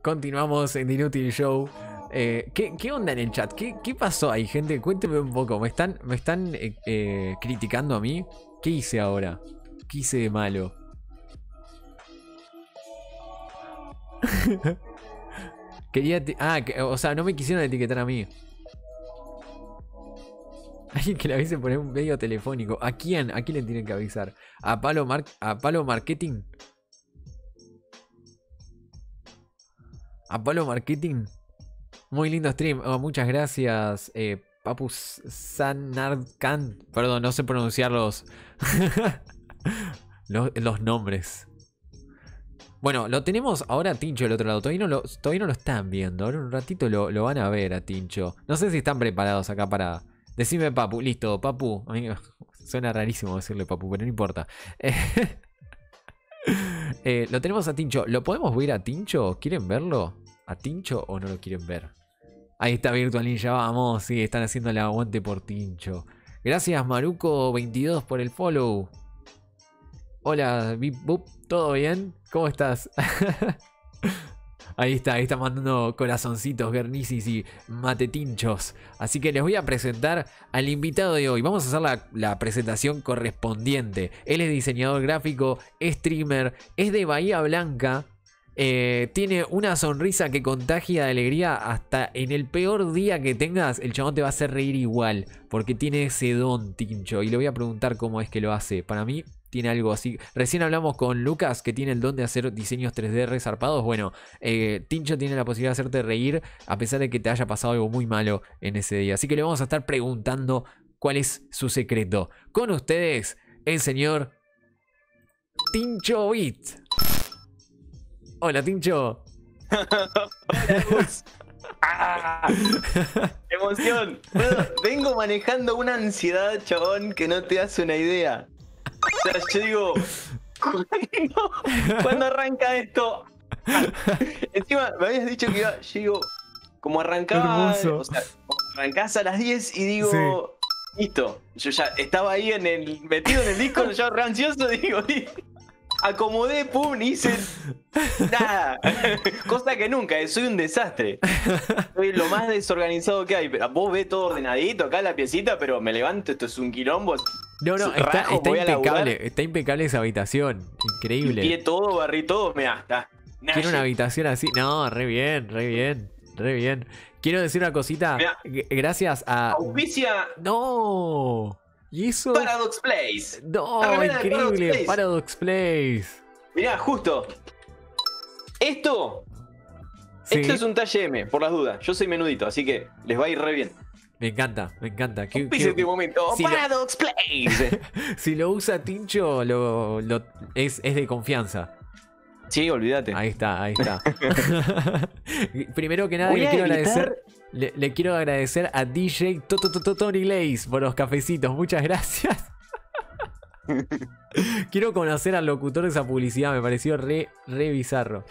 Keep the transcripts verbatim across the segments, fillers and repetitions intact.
continuamos en The Inútil Show. Eh, ¿qué, ¿Qué onda en el chat? ¿Qué, ¿Qué pasó ahí, gente? Cuéntenme un poco. ¿Me están, me están eh, eh, criticando a mí? ¿Qué hice ahora? ¿Qué hice de malo? Quería... Ah, que, o sea, no me quisieron etiquetar a mí. Alguien que le avise por un medio telefónico. ¿A quién? ¿A quién le tienen que avisar? ¿A Palo, Mar a Palo Marketing? ¿A Palo Marketing? Muy lindo stream. Oh, muchas gracias, eh, Papu Sanarkan. Perdón, no sé pronunciar los, los, los nombres. Bueno, lo tenemos ahora a Tincho del otro lado. Todavía no lo, todavía no lo están viendo. Ahora un ratito lo, lo van a ver a Tincho. No sé si están preparados acá para... Decime Papu. Listo, Papu. A mí suena rarísimo decirle Papu, pero no importa. eh, lo tenemos a Tincho. ¿Lo podemos ver a Tincho? ¿Quieren verlo? ¿A Tincho o no lo quieren ver? Ahí está Virtual Ninja, vamos. Sí, están haciendo el aguante por Tincho. Gracias Maruco veintidós por el follow. Hola, Bip Bup, ¿todo bien? ¿Cómo estás? Ahí está, ahí está mandando corazoncitos, guernicis y matetinchos. Así que les voy a presentar al invitado de hoy. Vamos a hacer la, la presentación correspondiente. Él es diseñador gráfico, streamer, es de Bahía Blanca. Eh, tiene una sonrisa que contagia de alegría. Hasta en el peor día que tengas, el chabón te va a hacer reír igual. Porque tiene ese don, Tincho. Y le voy a preguntar cómo es que lo hace. Para mí tiene algo así. Recién hablamos con Lucas, que tiene el don de hacer diseños tres D resarpados. Bueno, eh, Tincho tiene la posibilidad de hacerte reír a pesar de que te haya pasado algo muy malo en ese día. Así que le vamos a estar preguntando cuál es su secreto. Con ustedes, el señor Tincho Bit. Hola, Tincho. Hola, ¡Ah! ¡Emoción! Vengo manejando una ansiedad, chabón, que no te hace una idea. O sea, yo digo, ¿cuándo, ¿cuándo arranca esto? Encima, me habías dicho que iba, yo digo, como arrancaba, o sea, arrancás a las diez y digo, sí, listo. Yo ya estaba ahí en el, metido en el disco, yo re ansioso, digo, acomodé, pum, hice nada. Cosa que nunca, soy un desastre. Soy lo más desorganizado que hay. Pero vos ves todo ordenadito acá la piecita, pero me levanto, esto es un quilombo. No, no, está, rajo, está impecable. Está impecable esa habitación. Increíble. Limpié todo, barrí todo, mirá, está. Quiero una habitación así. No, re bien, re bien, re bien. Quiero decir una cosita. Mirá, gracias a... Auspicia. No. ¿Y eso? Paradox Place. No, increíble. Paradox Place. Mirá, justo. Esto. ¿Sí? Esto es un talle M, por las dudas. Yo soy menudito, así que les va a ir re bien. Me encanta, me encanta. ¿Qué, qué, este momento? Si Paradox lo, Place. Si lo usa Tincho, lo, lo, es, es de confianza. Sí, olvídate. Ahí está, ahí está. Primero que nada, le quiero agradecer. Le, le quiero agradecer a D J Tony Lace por los cafecitos. Muchas gracias. Quiero conocer al locutor de esa publicidad. Me pareció re, re bizarro.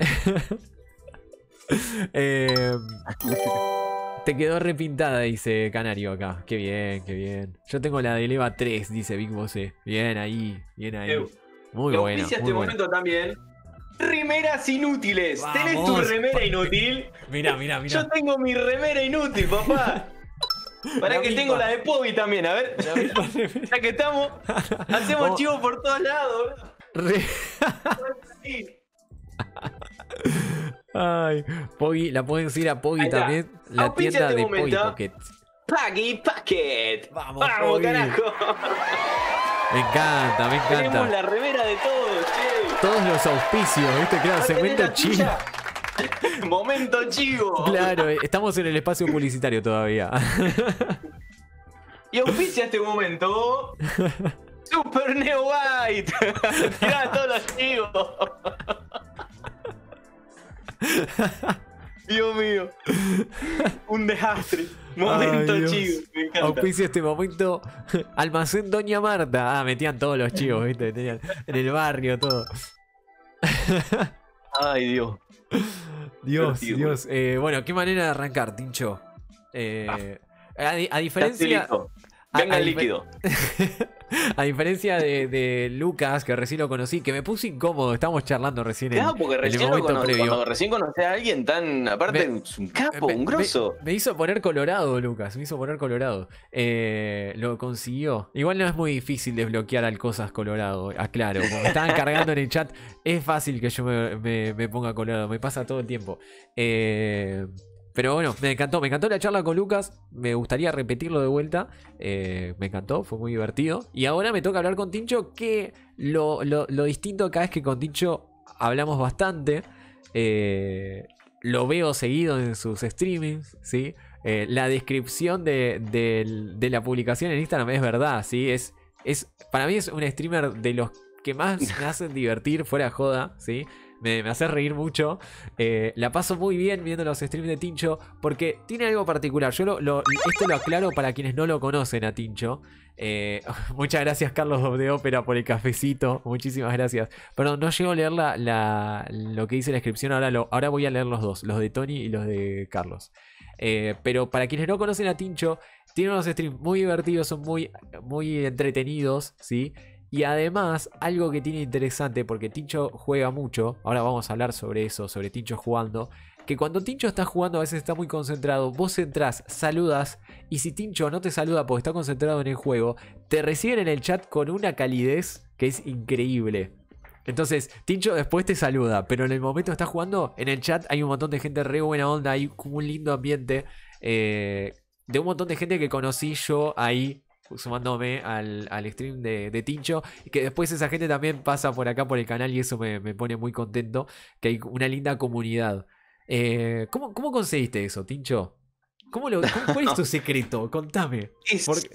eh, te quedó repintada, dice Canario acá. Qué bien, qué bien. Yo tengo la de Leva tres, dice Big Boss. Bien ahí, bien ahí. Muy bueno. Auspicia este momento también. Remeras inútiles. Vamos. ¿Tenés tu remera inútil? Mira, mira, mira. Yo tengo mi remera inútil, papá. Para que misma. Tengo la de Pobi también, a ver. Ya que estamos, hacemos oh. Chivo por todos lados. Re... Ay, Pogi, la pueden seguir a Pogi también. La Auspicia tienda de Pogi Pocket. Pogi Pocket. Vamos, Vamos, Pogi. Carajo. Me encanta, me encanta. Tenemos la remera de todos, che. Todos los auspicios, ¿viste? Claro, ¿No segmento chivo. Momento chivo. Claro, estamos en el espacio publicitario todavía. Y auspicia este momento Super Neo White. Tirá todos los chivos. Dios mío. Un desastre. Momento Ay, chivo. Me encanta. Auspicia este momento Almacén Doña Marta. Ah, metían todos los chivos, ¿viste? Tenían en el barrio todo. Ay, Dios. Dios, Dios. Dios. Eh, bueno, qué manera de arrancar, Tincho. Eh, a, a diferencia. Venga el líquido. A diferencia de, de Lucas, que recién lo conocí, que me puse incómodo, estábamos charlando recién en, Claro, porque en el recién, lo momento cono- previo. cuando recién conocí a alguien tan. Aparte, Me- es un capo, Me- un grosso. Me, me hizo poner colorado, Lucas. Me hizo poner colorado. Eh, lo consiguió. Igual no es muy difícil desbloquear al cosas colorado. Aclaro, como me estaban cargando en el chat, es fácil que yo me, me- me ponga colorado. Me pasa todo el tiempo. Eh, pero bueno, me encantó. Me encantó la charla con Lucas. Me gustaría repetirlo de vuelta. Eh, me encantó, fue muy divertido. Y ahora me toca hablar con Tincho. Que lo, lo- lo distinto acá es que con Tincho hablamos bastante. Eh, lo veo seguido en sus streamings, ¿sí? Eh, la descripción de, de- de la publicación en Instagram es verdad, ¿sí? Es, es, para mí es un streamer de los que más me hacen divertir, fuera de joda, ¿sí? Me, me hace reír mucho. Eh, la paso muy bien viendo los streams de Tincho porque tiene algo particular. Yo lo, lo- esto lo aclaro para quienes no lo conocen a Tincho. Eh, muchas gracias, Carlos de Ópera, por el cafecito. Muchísimas gracias. Perdón, no llego a leer la, la- lo que dice la descripción. Ahora, lo, ahora voy a leer los dos, los de Tony y los de Carlos. Eh, pero para quienes no conocen a Tincho, tiene unos streams muy divertidos, son muy, muy entretenidos, ¿sí? Y además, algo que tiene interesante, porque Tincho juega mucho, ahora vamos a hablar sobre eso, sobre Tincho jugando, que cuando Tincho está jugando a veces está muy concentrado, vos entrás, saludas, y si Tincho no te saluda porque está concentrado en el juego, te reciben en el chat con una calidez que es increíble. Entonces, Tincho después te saluda, pero en el momento que estás jugando, en el chat hay un montón de gente re buena onda, hay como un lindo ambiente, eh, de un montón de gente que conocí yo ahí, sumándome al, al stream de, de Tincho, y que después esa gente también pasa por acá por el canal y eso me, me pone muy contento, que hay una linda comunidad. Eh, ¿cómo, ¿Cómo conseguiste eso, Tincho? ¿Cómo lo, cómo- ¿Cuál es tu secreto? Contame. Es- Porque-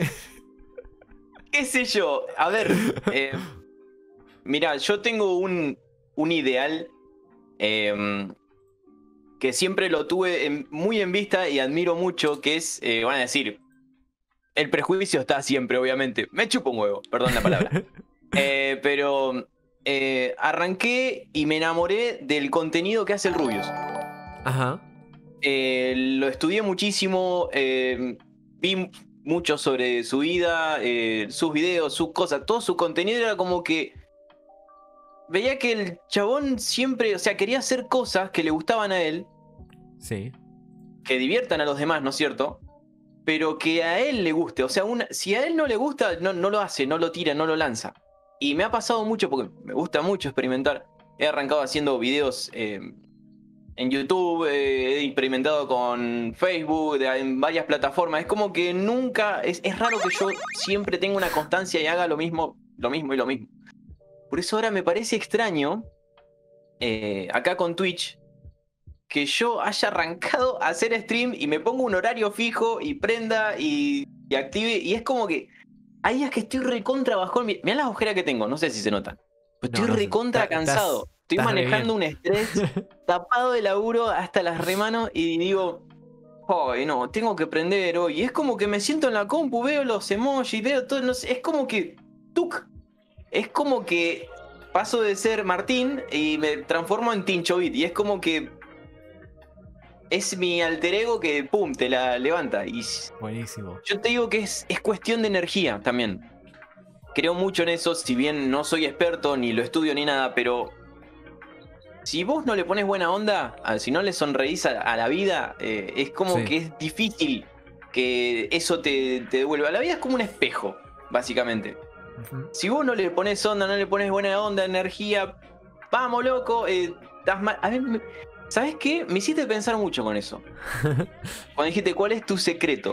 ¿Qué sé yo? A ver, eh, mira, yo tengo un, un ideal em, que siempre lo tuve en- muy en vista y admiro mucho, que es, eh, van a decir, el prejuicio está siempre, obviamente. Me chupo un huevo, perdón la palabra. Eh, pero eh, arranqué y me enamoré del contenido que hace el Rubius. Ajá. Eh, lo estudié muchísimo, eh, vi mucho sobre su vida, eh, sus videos, sus cosas, todo su contenido era como que veía que el chabón siempre, o sea, quería hacer cosas que le gustaban a él, Sí. que diviertan a los demás, ¿no es cierto? Pero que a él le guste, o sea, una, si a él no le gusta, no, no lo hace, no lo tira, no lo lanza. Y me ha pasado mucho porque me gusta mucho experimentar. He arrancado haciendo videos eh, en YouTube, eh, he experimentado con Facebook, de- en varias plataformas. Es como que nunca, es, es raro que yo siempre tenga una constancia y haga lo mismo, lo mismo y lo mismo. Por eso ahora me parece extraño, eh, acá con Twitch, que yo haya arrancado a hacer stream y me pongo un horario fijo y prenda y, y active. Y es como que hay días que estoy recontra bajón. Mi- Mirá las ojeras que tengo, no sé si se notan. Pero No, estoy no sé. recontra Ta- estás- cansado. Estoy estás re manejando un bien. estrés tapado de laburo hasta las remanos y digo, ay no, tengo que prender hoy. Y es como que me siento en la compu, veo los emojis, veo todo, no sé, es como que, ¡tuc! Es como que paso de ser Martín y me transformo en Tinchovit. Y es como que es mi alter ego que, pum, te la levanta. Y Buenísimo. yo te digo que es, es cuestión de energía también. Creo mucho en eso, si bien no soy experto, ni lo estudio ni nada, pero si vos no le pones buena onda, a- si no le sonreís a, a la vida, eh, es como Sí. que es difícil que eso te, te devuelva. La vida es como un espejo, básicamente. Ujú. Si vos no le pones onda, no le pones buena onda, energía, vamos loco, eh, estás mal. A mí me- ¿sabes qué? Me hiciste pensar mucho con eso. Cuando dijiste, ¿cuál es tu secreto?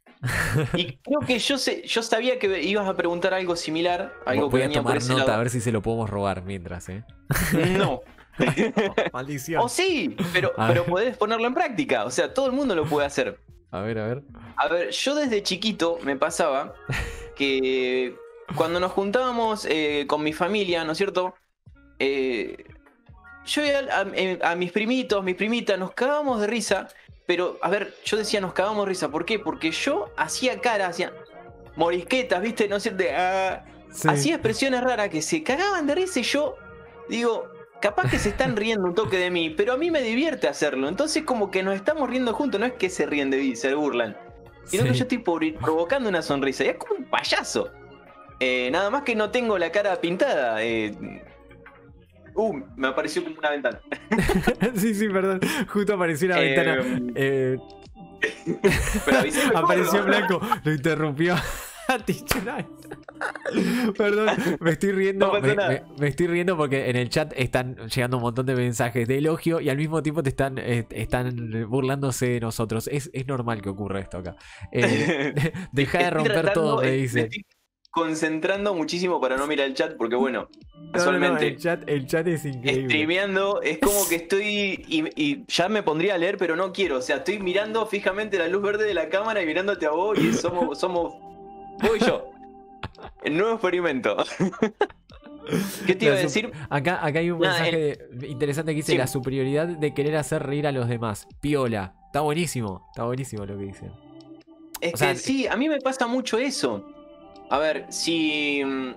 Y creo que yo sé, yo sabía que ibas a preguntar algo similar, algo que Voy a venía por tomar ese nota lado. a ver si se lo podemos robar mientras, ¿eh? No. Maldición. O sí, pero, A pero ver. podés ponerlo en práctica. O sea, todo el mundo lo puede hacer. A ver, a ver. A ver, yo desde chiquito me pasaba que cuando nos juntábamos eh, con mi familia, ¿no es cierto? Eh, yo veía a, a- a mis primitos, mis primitas, nos cagábamos de risa. Pero, a ver, yo decía nos cagábamos de risa. ¿Por qué? Porque yo hacía cara, hacía morisquetas, ¿viste? No sé, de, ah, Sí. hacía expresiones raras que se cagaban de risa y yo digo, capaz que se están riendo un toque de mí, pero a mí me divierte hacerlo. Entonces como que nos estamos riendo juntos, no es que se ríen de mí, se burlan. sino Sí. que yo estoy por- provocando una sonrisa. Y es como un payaso. Eh, nada más que no tengo la cara pintada. Eh... Uh, me apareció como una ventana. Sí, sí, perdón. Justo apareció la Eh, ventana. Eh, Pero avísame, apareció en gordo. blanco. Lo interrumpió. Tincho Night. Perdón, me estoy riendo. No pasa me, nada. me- me estoy riendo porque en el chat están llegando un montón de mensajes de elogio y al mismo tiempo te están, eh, están burlándose de nosotros. Es, es normal que ocurra esto acá. Eh, deja de Estoy romper tratando, todo, me eh, dicen. estoy concentrando muchísimo para no mirar el chat, porque bueno, No, no, no, casualmente. el chat, el chat es increíble. Streameando es como que estoy y, y ya me pondría a leer, pero no quiero. O sea, estoy mirando fijamente la luz verde de la cámara y mirándote a vos y somos, somos vos y yo. El nuevo experimento. ¿Qué te iba a La su- decir? Acá, acá hay un Nada, mensaje de- interesante que dice Sí. la superioridad de querer hacer reír a los demás. Piola. Está buenísimo. Está buenísimo lo que dicen. Es O sea, que sí, a mí me pasa mucho eso. A ver, si... mm,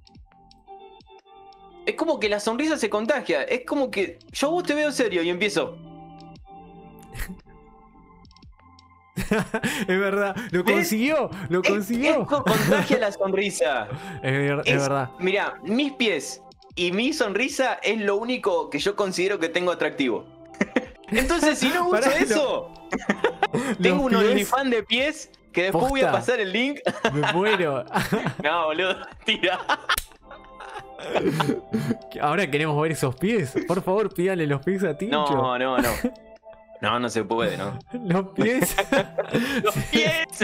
es como que la sonrisa se contagia. Es como que yo a vos te veo serio y empiezo. Es verdad. Lo ¿Ves? consiguió. Lo Es, consiguió. es co- contagia la sonrisa. Es, ver- es Es- verdad. Mira, mis pies y mi sonrisa es lo único que yo considero que tengo atractivo. Entonces, si no uso Pará, eso, Los tengo un pies, OnlyFans de pies que después voy a Posta. pasar el link. Me muero. No, boludo, tira. Ahora queremos ver esos pies. Por favor, pídale los pies a Tincho. No, no, no. No, no se puede, ¿no? Los pies. ¡Los pies!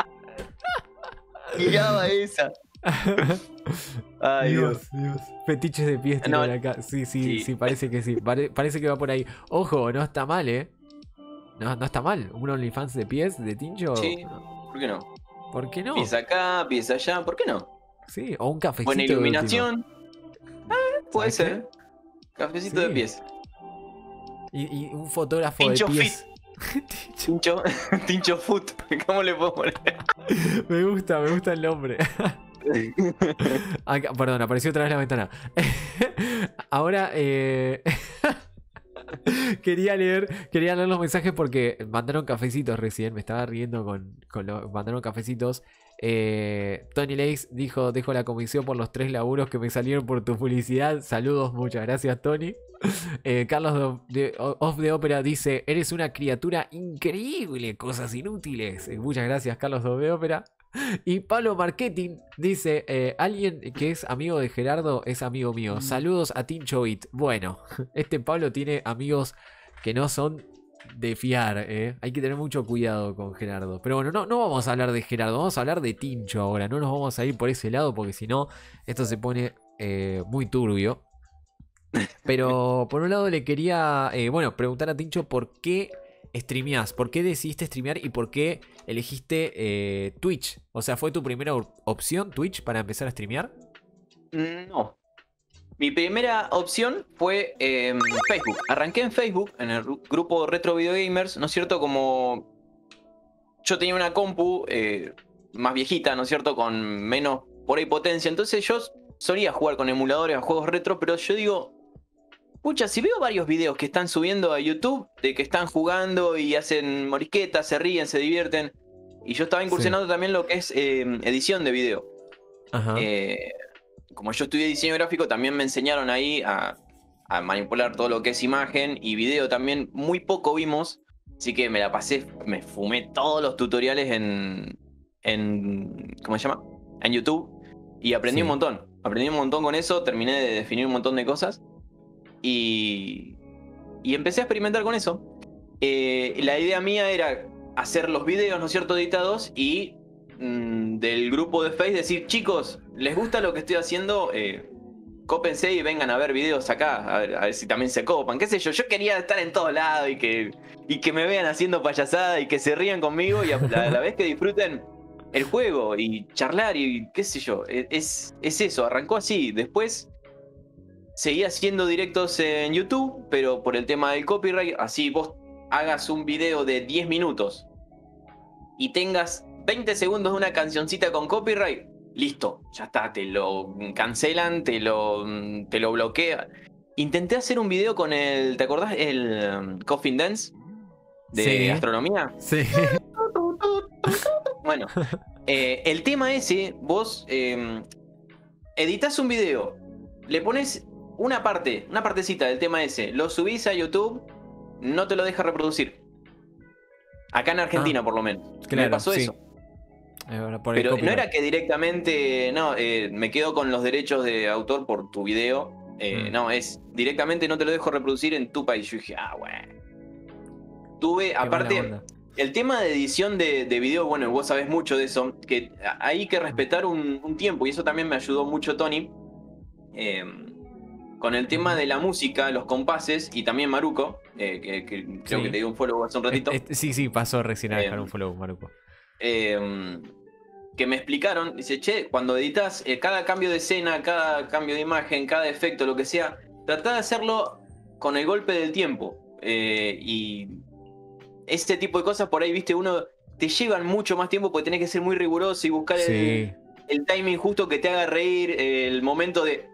Miraba esa. Ay, Dios. Dios, Dios. Fetiches de pies No, tienen acá. Sí, sí, sí, sí. parece que sí. Pare- parece que va por ahí. Ojo, no está mal, ¿eh? No, no está mal. Un OnlyFans de pies de Tincho. Sí, ¿por qué no? ¿Por qué no? Pies acá, pies allá, ¿por qué no? Sí, o un cafecito. Buena de última. iluminación. Ah, puede ¿Sabes ser. Cafecito Sí. de pies. Y, y un fotógrafo Tincho de pies. Tincho, Tincho Foot. ¿Cómo le puedo poner? Me gusta, me gusta el nombre. Acá- perdón, apareció otra vez la ventana. Ahora, eh, quería leer, quería leer los mensajes porque mandaron cafecitos recién. Me estaba riendo con, con lo, mandaron cafecitos. Eh, Tony Lace dijo: dejo la comisión por los tres laburos que me salieron por tu publicidad. Saludos, muchas gracias, Tony. Eh, Carlos de, de- Off de Ópera dice: eres una criatura increíble, cosas inútiles. Eh, muchas gracias, Carlos de Off de Ópera. Y Pablo Marketing dice: eh, alguien que es amigo de Gerardo es amigo mío. Saludos a Tincho It. Bueno, este Pablo tiene amigos que no son de fiar, ¿eh? Hay que tener mucho cuidado con Gerardo. Pero bueno, no, no vamos a hablar de Gerardo, vamos a hablar de Tincho ahora. No nos vamos a ir por ese lado porque si no, esto se pone eh, muy turbio. Pero por un lado le quería, eh, bueno, preguntar a Tincho por qué streameás, por qué decidiste streamear y por qué elegiste eh, Twitch. O sea, ¿fue tu primera op- opción Twitch para empezar a streamear? No. Mi primera opción fue eh, Facebook. Arranqué en Facebook, en el ru- grupo Retro Video Gamers, ¿no es cierto? Como yo tenía una compu eh, más viejita, ¿no es cierto? Con menos por ahí potencia. Entonces yo solía jugar con emuladores a juegos retro, pero yo digo, pucha, si veo varios videos que están subiendo a YouTube de que están jugando y hacen morisquetas, se ríen, se divierten. Y yo estaba incursionando también lo que es eh, edición de video. Ajá. Eh, como yo estudié diseño gráfico, también me enseñaron ahí a, a manipular todo lo que es imagen y video también. Muy poco vimos, así que me la pasé, me fumé todos los tutoriales en, en ¿cómo se llama? En YouTube y aprendí Sí. un montón. Aprendí un montón con eso, terminé de definir un montón de cosas y, y empecé a experimentar con eso. Eh, la idea mía era hacer los videos, ¿no es cierto?, editados y mm, del grupo de Face decir, chicos, ¿les gusta lo que estoy haciendo? Eh, cópense y vengan a ver videos acá, a ver, a ver si también se copan, qué sé yo. Yo quería estar en todos lados y que, y que me vean haciendo payasada y que se rían conmigo y a la, a la vez que disfruten el juego y charlar y qué sé yo. Es, es eso, arrancó así. Después seguí haciendo directos en YouTube, pero por el tema del copyright, así vos hagas un video de diez minutos y tengas veinte segundos de una cancioncita con copyright, listo, ya está, te lo cancelan, te lo, te lo bloquean. Intenté hacer un video con el, ¿te acordás? El um, Coffin Dance de Sí. astronomía. Sí. Bueno, eh, el tema ese, vos eh, editás un video, le pones una parte, una partecita del tema ese, lo subís a YouTube, no te lo deja reproducir. Acá en Argentina, Ah, por lo menos. claro, Me pasó sí. eso. Es verdad, por el Pero no copyright. era que directamente, no, eh, me quedo con los derechos de autor por tu video. Eh, Mm. No, es directamente no te lo dejo reproducir en tu país. Yo dije, ah, bueno. Tuve, Qué mala aparte, onda. el tema de edición de, de video, bueno, vos sabés mucho de eso, que hay que respetar un, un tiempo, y eso también me ayudó mucho Tony, eh, con el tema Ujú. de la música, los compases, y también Maruco, eh, que, que creo Sí. que te dio un follow hace un ratito. Este- este- sí, sí, pasó recién a dejar Eh, un follow, Maruco. eh, que me explicaron, dice, che, cuando editas eh, cada cambio de escena, cada cambio de imagen, cada efecto, lo que sea, tratá de hacerlo con el golpe del tiempo. Eh, y este tipo de cosas por ahí, viste, uno te llevan mucho más tiempo porque tenés que ser muy riguroso y buscar Sí, el, el timing justo que te haga reír, eh, el momento de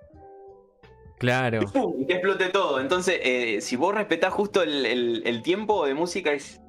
claro. ¡pum! Y que explote todo. Entonces, eh, si vos respetás justo el, el- el tiempo de música, es,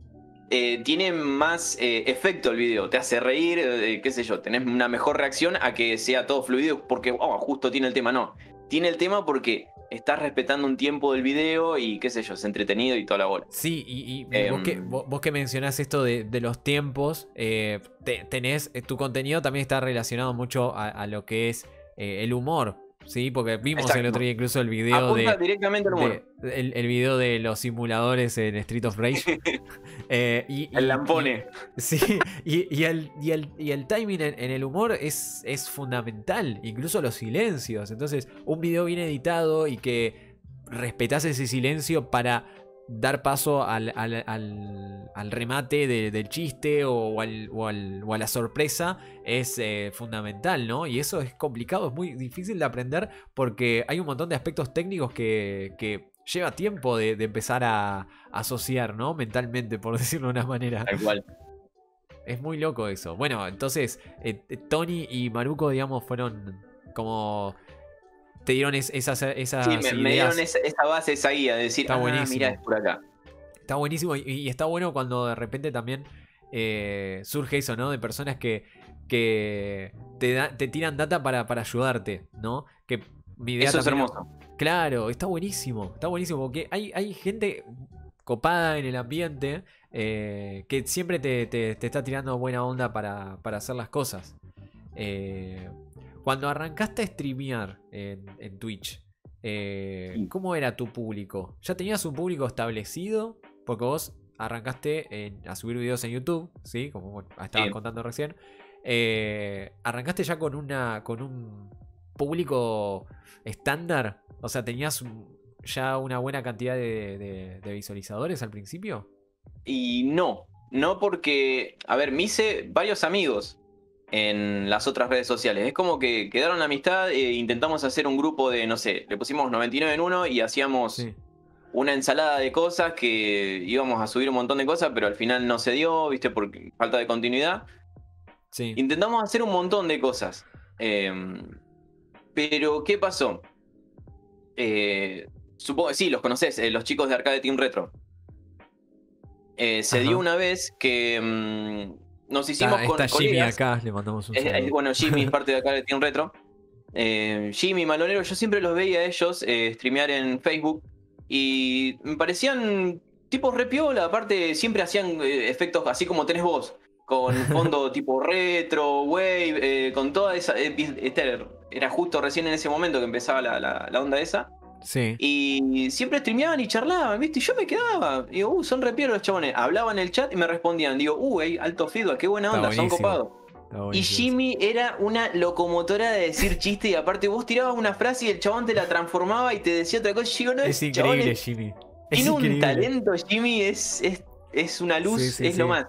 eh, tiene más eh, efecto el video. Te hace reír, eh, qué sé yo, tenés una mejor reacción a que sea todo fluido porque oh, justo tiene el tema. No, tiene el tema porque estás respetando un tiempo del video y qué sé yo, es entretenido y toda la bola. Sí, y, y- y Em, vos, que, vos, vos que mencionás esto de, de los tiempos, eh, te- tenés, eh, tu contenido también está relacionado mucho a, a lo que es eh, el humor, ¿sí? Porque vimos el Exacto. otro día incluso el video Apunta de, directamente al humor. de- el, el video de los simuladores en Street of Rage. Eh, y, y- El lampone. y- sí, y, y el, y, el, y el timing en, en el humor es, es fundamental, incluso los silencios. Entonces, un video bien editado y que respetás ese silencio para dar paso al, al, al- al remate de- del chiste o, o al- o al- o a la sorpresa es eh, fundamental, ¿no? Y eso es complicado, es muy difícil de aprender porque hay un montón de aspectos técnicos que, que lleva tiempo de, de empezar a, a asociar, ¿no? Mentalmente, por decirlo de una manera. Tal cual. Es muy loco eso. Bueno, entonces, eh, Tony y Maruko, digamos, fueron como... Te dieron es- esas, esas Sí, me, me ideas. dieron esa, esa base, esa guía de decir, Está ah, buenísimo. mirá, es por acá. Está buenísimo y, y está bueno cuando de repente también eh, surge eso, ¿no? De personas que, que te, da- te tiran data para, para ayudarte, ¿no? Que mi idea Eso es también- hermoso. Claro, está buenísimo, está buenísimo porque hay, hay gente copada en el ambiente eh, que siempre te, te- te está tirando buena onda para, para hacer las cosas. Eh, cuando arrancaste a streamear en, en Twitch, eh, Sí. ¿cómo era tu público? ¿Ya tenías un público establecido? Porque vos arrancaste en- a subir videos en YouTube, ¿sí? Como bueno, estabas Sí. contando recién. Eh, ¿arrancaste ya con, una, con un público estándar? O sea, ¿tenías un- ya una buena cantidad de, de- de visualizadores al principio? Y no, no porque, a ver, me hice varios amigos en las otras redes sociales. Es como que quedaron la amistad, e intentamos hacer un grupo de, no sé, le pusimos noventa y nueve en uno y hacíamos Sí. una ensalada de cosas que íbamos a subir un montón de cosas, pero al final no se dio, viste, por falta de continuidad. Sí. Intentamos hacer un montón de cosas. Eh, pero, ¿qué pasó? Eh, supongo, sí, los conocés, eh, los chicos de Arcade Team Retro. Eh, se Ajá. dio una vez que mm, nos hicimos Está, con está Jimmy colegas. acá, le mandamos un Eh, eh, saludo. bueno, Jimmy es parte de Arcade Team Retro. Eh, Jimmy, Malonero, yo siempre los veía a ellos eh, streamear en Facebook y me parecían tipos re piola. Aparte, siempre hacían eh, efectos así como tenés vos, con fondo tipo retro, wave, eh, con toda esa. eh, este era justo recién en ese momento que empezaba la, la- la onda esa. Sí. Y siempre streameaban y charlaban, ¿viste? Y yo me quedaba. Digo, uh, son re piola los chabones. Hablaban en el chat y me respondían. Digo, uh, ey, alto feedback, qué buena Está onda, son buenísimo. copados. Está Y buenísimo. Jimmy era una locomotora de decir chiste y aparte vos tirabas una frase y el chabón te la transformaba y te decía otra cosa. Y yo digo, no, Es el chabón increíble, es- Jimmy. Es tiene un increíble. talento, Jimmy, es, es, es una luz, Sí, sí, es lo sí. más.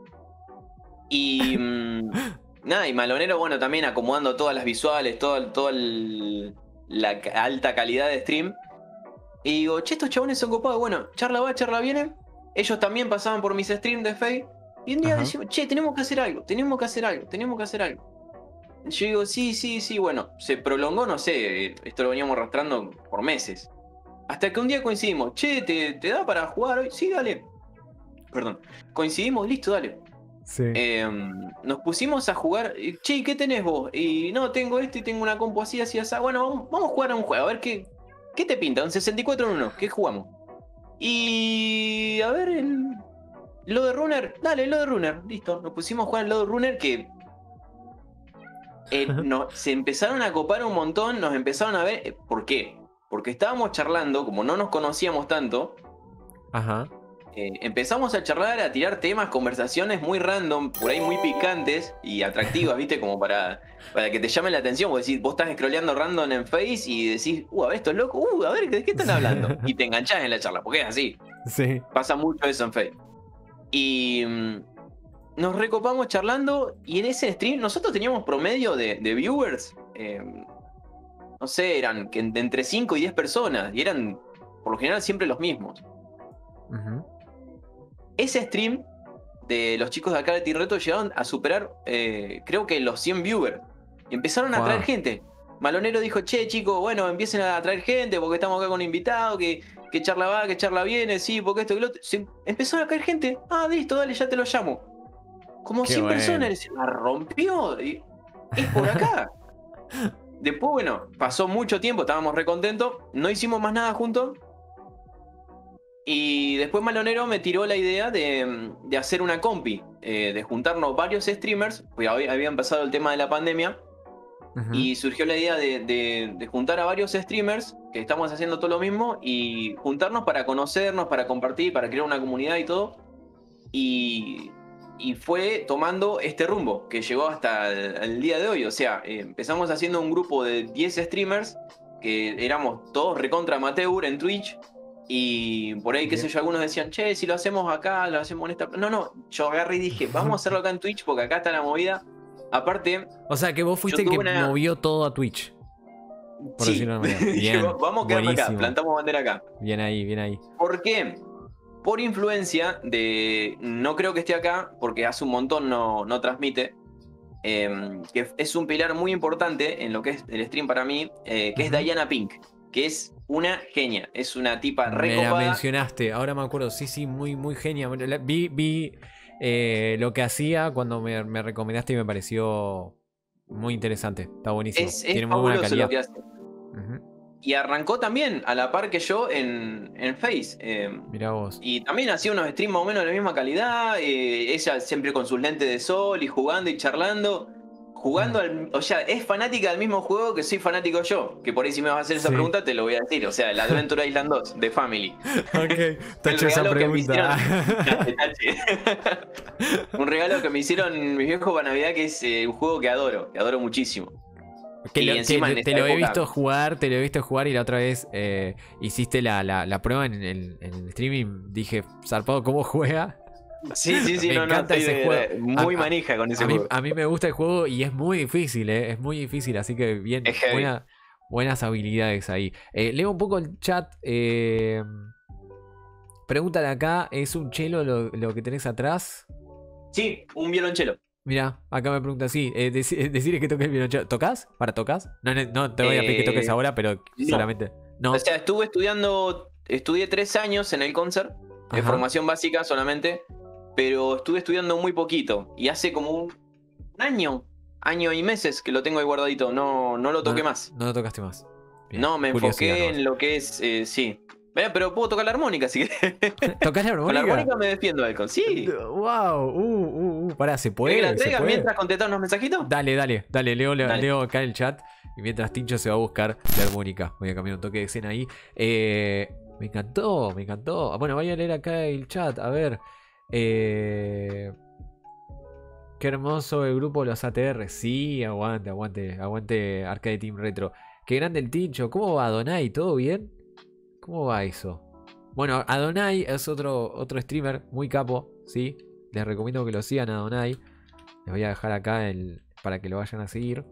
Y mm, nada, y Malonero, bueno, también acomodando todas las visuales, toda, toda el- la ca- alta calidad de stream. Y digo, che, estos chabones son copados. Bueno, charla va, charla viene. Ellos también pasaban por mis streams de Face. Y un día Ajá. decimos, che, tenemos que hacer algo, tenemos que hacer algo, tenemos que hacer algo. Yo digo, sí, sí, sí, bueno, se prolongó, no sé, esto lo veníamos arrastrando por meses. Hasta que un día coincidimos, che, ¿te, te da para jugar hoy? Sí, dale. Perdón. Coincidimos, listo, dale. Sí. eh, nos pusimos a jugar. Che, ¿qué tenés vos? Y no, tengo esto y tengo una compu así, así, así. Bueno, vamos, vamos a jugar a un juego, a ver qué, qué te pinta. Un sesenta y cuatro en uno, ¿qué jugamos? Y a ver, el Load Runner, dale, Load Runner, listo. Nos pusimos a jugar al Load Runner que eh, no, se empezaron a copar un montón, nos empezaron a ver. ¿Por qué? Porque estábamos charlando, como no nos conocíamos tanto. Ajá. Eh, empezamos a charlar, a tirar temas, conversaciones muy random, por ahí muy picantes y atractivas, ¿viste? Como para, para que te llame la atención. Vos decís, vos estás scrolleando random en Face y decís, uh, a ver, esto es loco, uh, a ver, ¿de qué están hablando? Y te enganchás en la charla, porque es así. Sí. Pasa mucho eso en Face. Y mm, nos recopamos charlando y en ese stream nosotros teníamos promedio de, de viewers, eh, no sé, eran que de entre cinco y diez personas y eran por lo general siempre los mismos. Ujú. Ese stream de los chicos de acá de Team Retro llegaron a superar, eh, creo que los cien viewers. Y empezaron a Wow. traer gente. Malonero dijo, che, chicos, bueno, empiecen a traer gente porque estamos acá con invitados, que, que charla va, que charla viene, sí, porque esto y lo otro. Se empezaron a caer gente. Ah, listo, dale, ya te lo llamo. Como Qué cien bueno. personas, se la rompió. Y es por acá. Después, bueno, pasó mucho tiempo, estábamos re contentos, no hicimos más nada juntos. Y después Malonero me tiró la idea de, de hacer una compi, eh, de juntarnos varios streamers, porque había, había empezado el tema de la pandemia, Ujú. y surgió la idea de, de- de juntar a varios streamers, que estamos haciendo todo lo mismo, y juntarnos para conocernos, para compartir, para crear una comunidad y todo. Y, y fue tomando este rumbo, que llegó hasta el, el día de hoy. O sea, eh, empezamos haciendo un grupo de diez streamers, que éramos todos recontra amateur en Twitch. Y por ahí, qué sé Bien. yo, algunos decían, che, si lo hacemos acá, lo hacemos en esta. No, no, yo agarré y dije, vamos a hacerlo acá en Twitch porque acá está la movida. Aparte, O sea que vos fuiste Yo el que tuve una- movió todo a Twitch. Por sí, decirlo de una manera. dije, Bien, vamos a quedarnos acá, buenísimo. plantamos bandera acá. Bien ahí, bien ahí. ¿Por qué? Por influencia de. No creo que esté acá, porque hace un montón no, no transmite. eh, que es un pilar muy importante en lo que es el stream para mí, eh, que es Ujú. Diana Pink, que es una genia, es una tipa Me la recopada. mencionaste, ahora me acuerdo. Sí, sí, muy, muy genia. La- Vi, vi eh, lo que hacía cuando me, me recomendaste y me pareció muy interesante. Está buenísimo. Es, es Tiene muy buena fabuloso calidad. lo que hace. Ujú. Y arrancó también a la par que yo en, en Face. eh, Mirá vos. Y también hacía unos streams más o menos de la misma calidad. eh, ella siempre con sus lentes de sol y jugando y charlando. Jugando Mm. al. O sea, es fanática del mismo juego que soy fanático yo. Que por ahí, si me vas a hacer esa Sí. pregunta, te lo voy a decir. O sea, el Adventure Island dos de Family. Ok, tacho El esa regalo que me pregunta. Tache, tache. Un regalo que me hicieron mis viejos para Navidad, que es eh, un juego que adoro. Que adoro muchísimo. Que Y lo- que encima lo- en te esta lo he época- visto jugar, te lo he visto jugar y la otra vez eh, hiciste la, la, la prueba en el, en el streaming. Dije, zarpado, ¿cómo juega? Sí, sí, sí, Me no, no. encanta Estoy ese de- juego. de- muy A- a- manija con ese A mí, juego. a mí me gusta el juego y es muy difícil, ¿eh? Es muy difícil, así que bien, Es heavy. buena- buenas habilidades ahí. Eh, leo un poco el chat. Eh, preguntan acá, ¿es un chelo lo, lo que tenés atrás? Sí, un violonchelo. Mira, acá me pregunta así, eh, deci- decirle que toque el violonchelo. ¿Tocas? ¿Para tocas? No, no, no te voy a pedir que toques Eh, ahora, pero no. solamente. No. O sea, estuve estudiando, estudié tres años en el concert, de Ajá. formación básica solamente, pero estuve estudiando muy poquito. Y hace como un año, año y meses que lo tengo ahí guardadito, no, no lo toqué no, más. No lo tocaste más. Bien, No, me curiosidad enfoqué nomás. en lo que es, eh, sí. Eh, pero puedo tocar la armónica, si querés. ¿Tocás la Con armónica? la armónica me defiendo del con. Sí. Wow, uh, uh, uh, pará, ¿se ¿Querés que puede? la ¿Se traiga puede? mientras contestas unos mensajitos? Dale, dale, dale, leo, leo, Dale. leo acá en el chat. Y mientras Tincho se va a buscar la armónica. Voy a cambiar un toque de escena ahí. Eh, me encantó, me encantó. Bueno, voy a leer acá el chat. A ver. Eh, qué hermoso el grupo de los A T R. Sí, aguante, aguante, aguante Arcade Team Retro. Qué grande el Tincho. ¿Cómo va Adonai? ¿Todo bien? ¿Cómo va eso? Bueno, Adonai es otro, otro streamer muy capo, ¿sí? Les recomiendo que lo sigan a Adonai. Les voy a dejar acá el, para que lo vayan a seguir.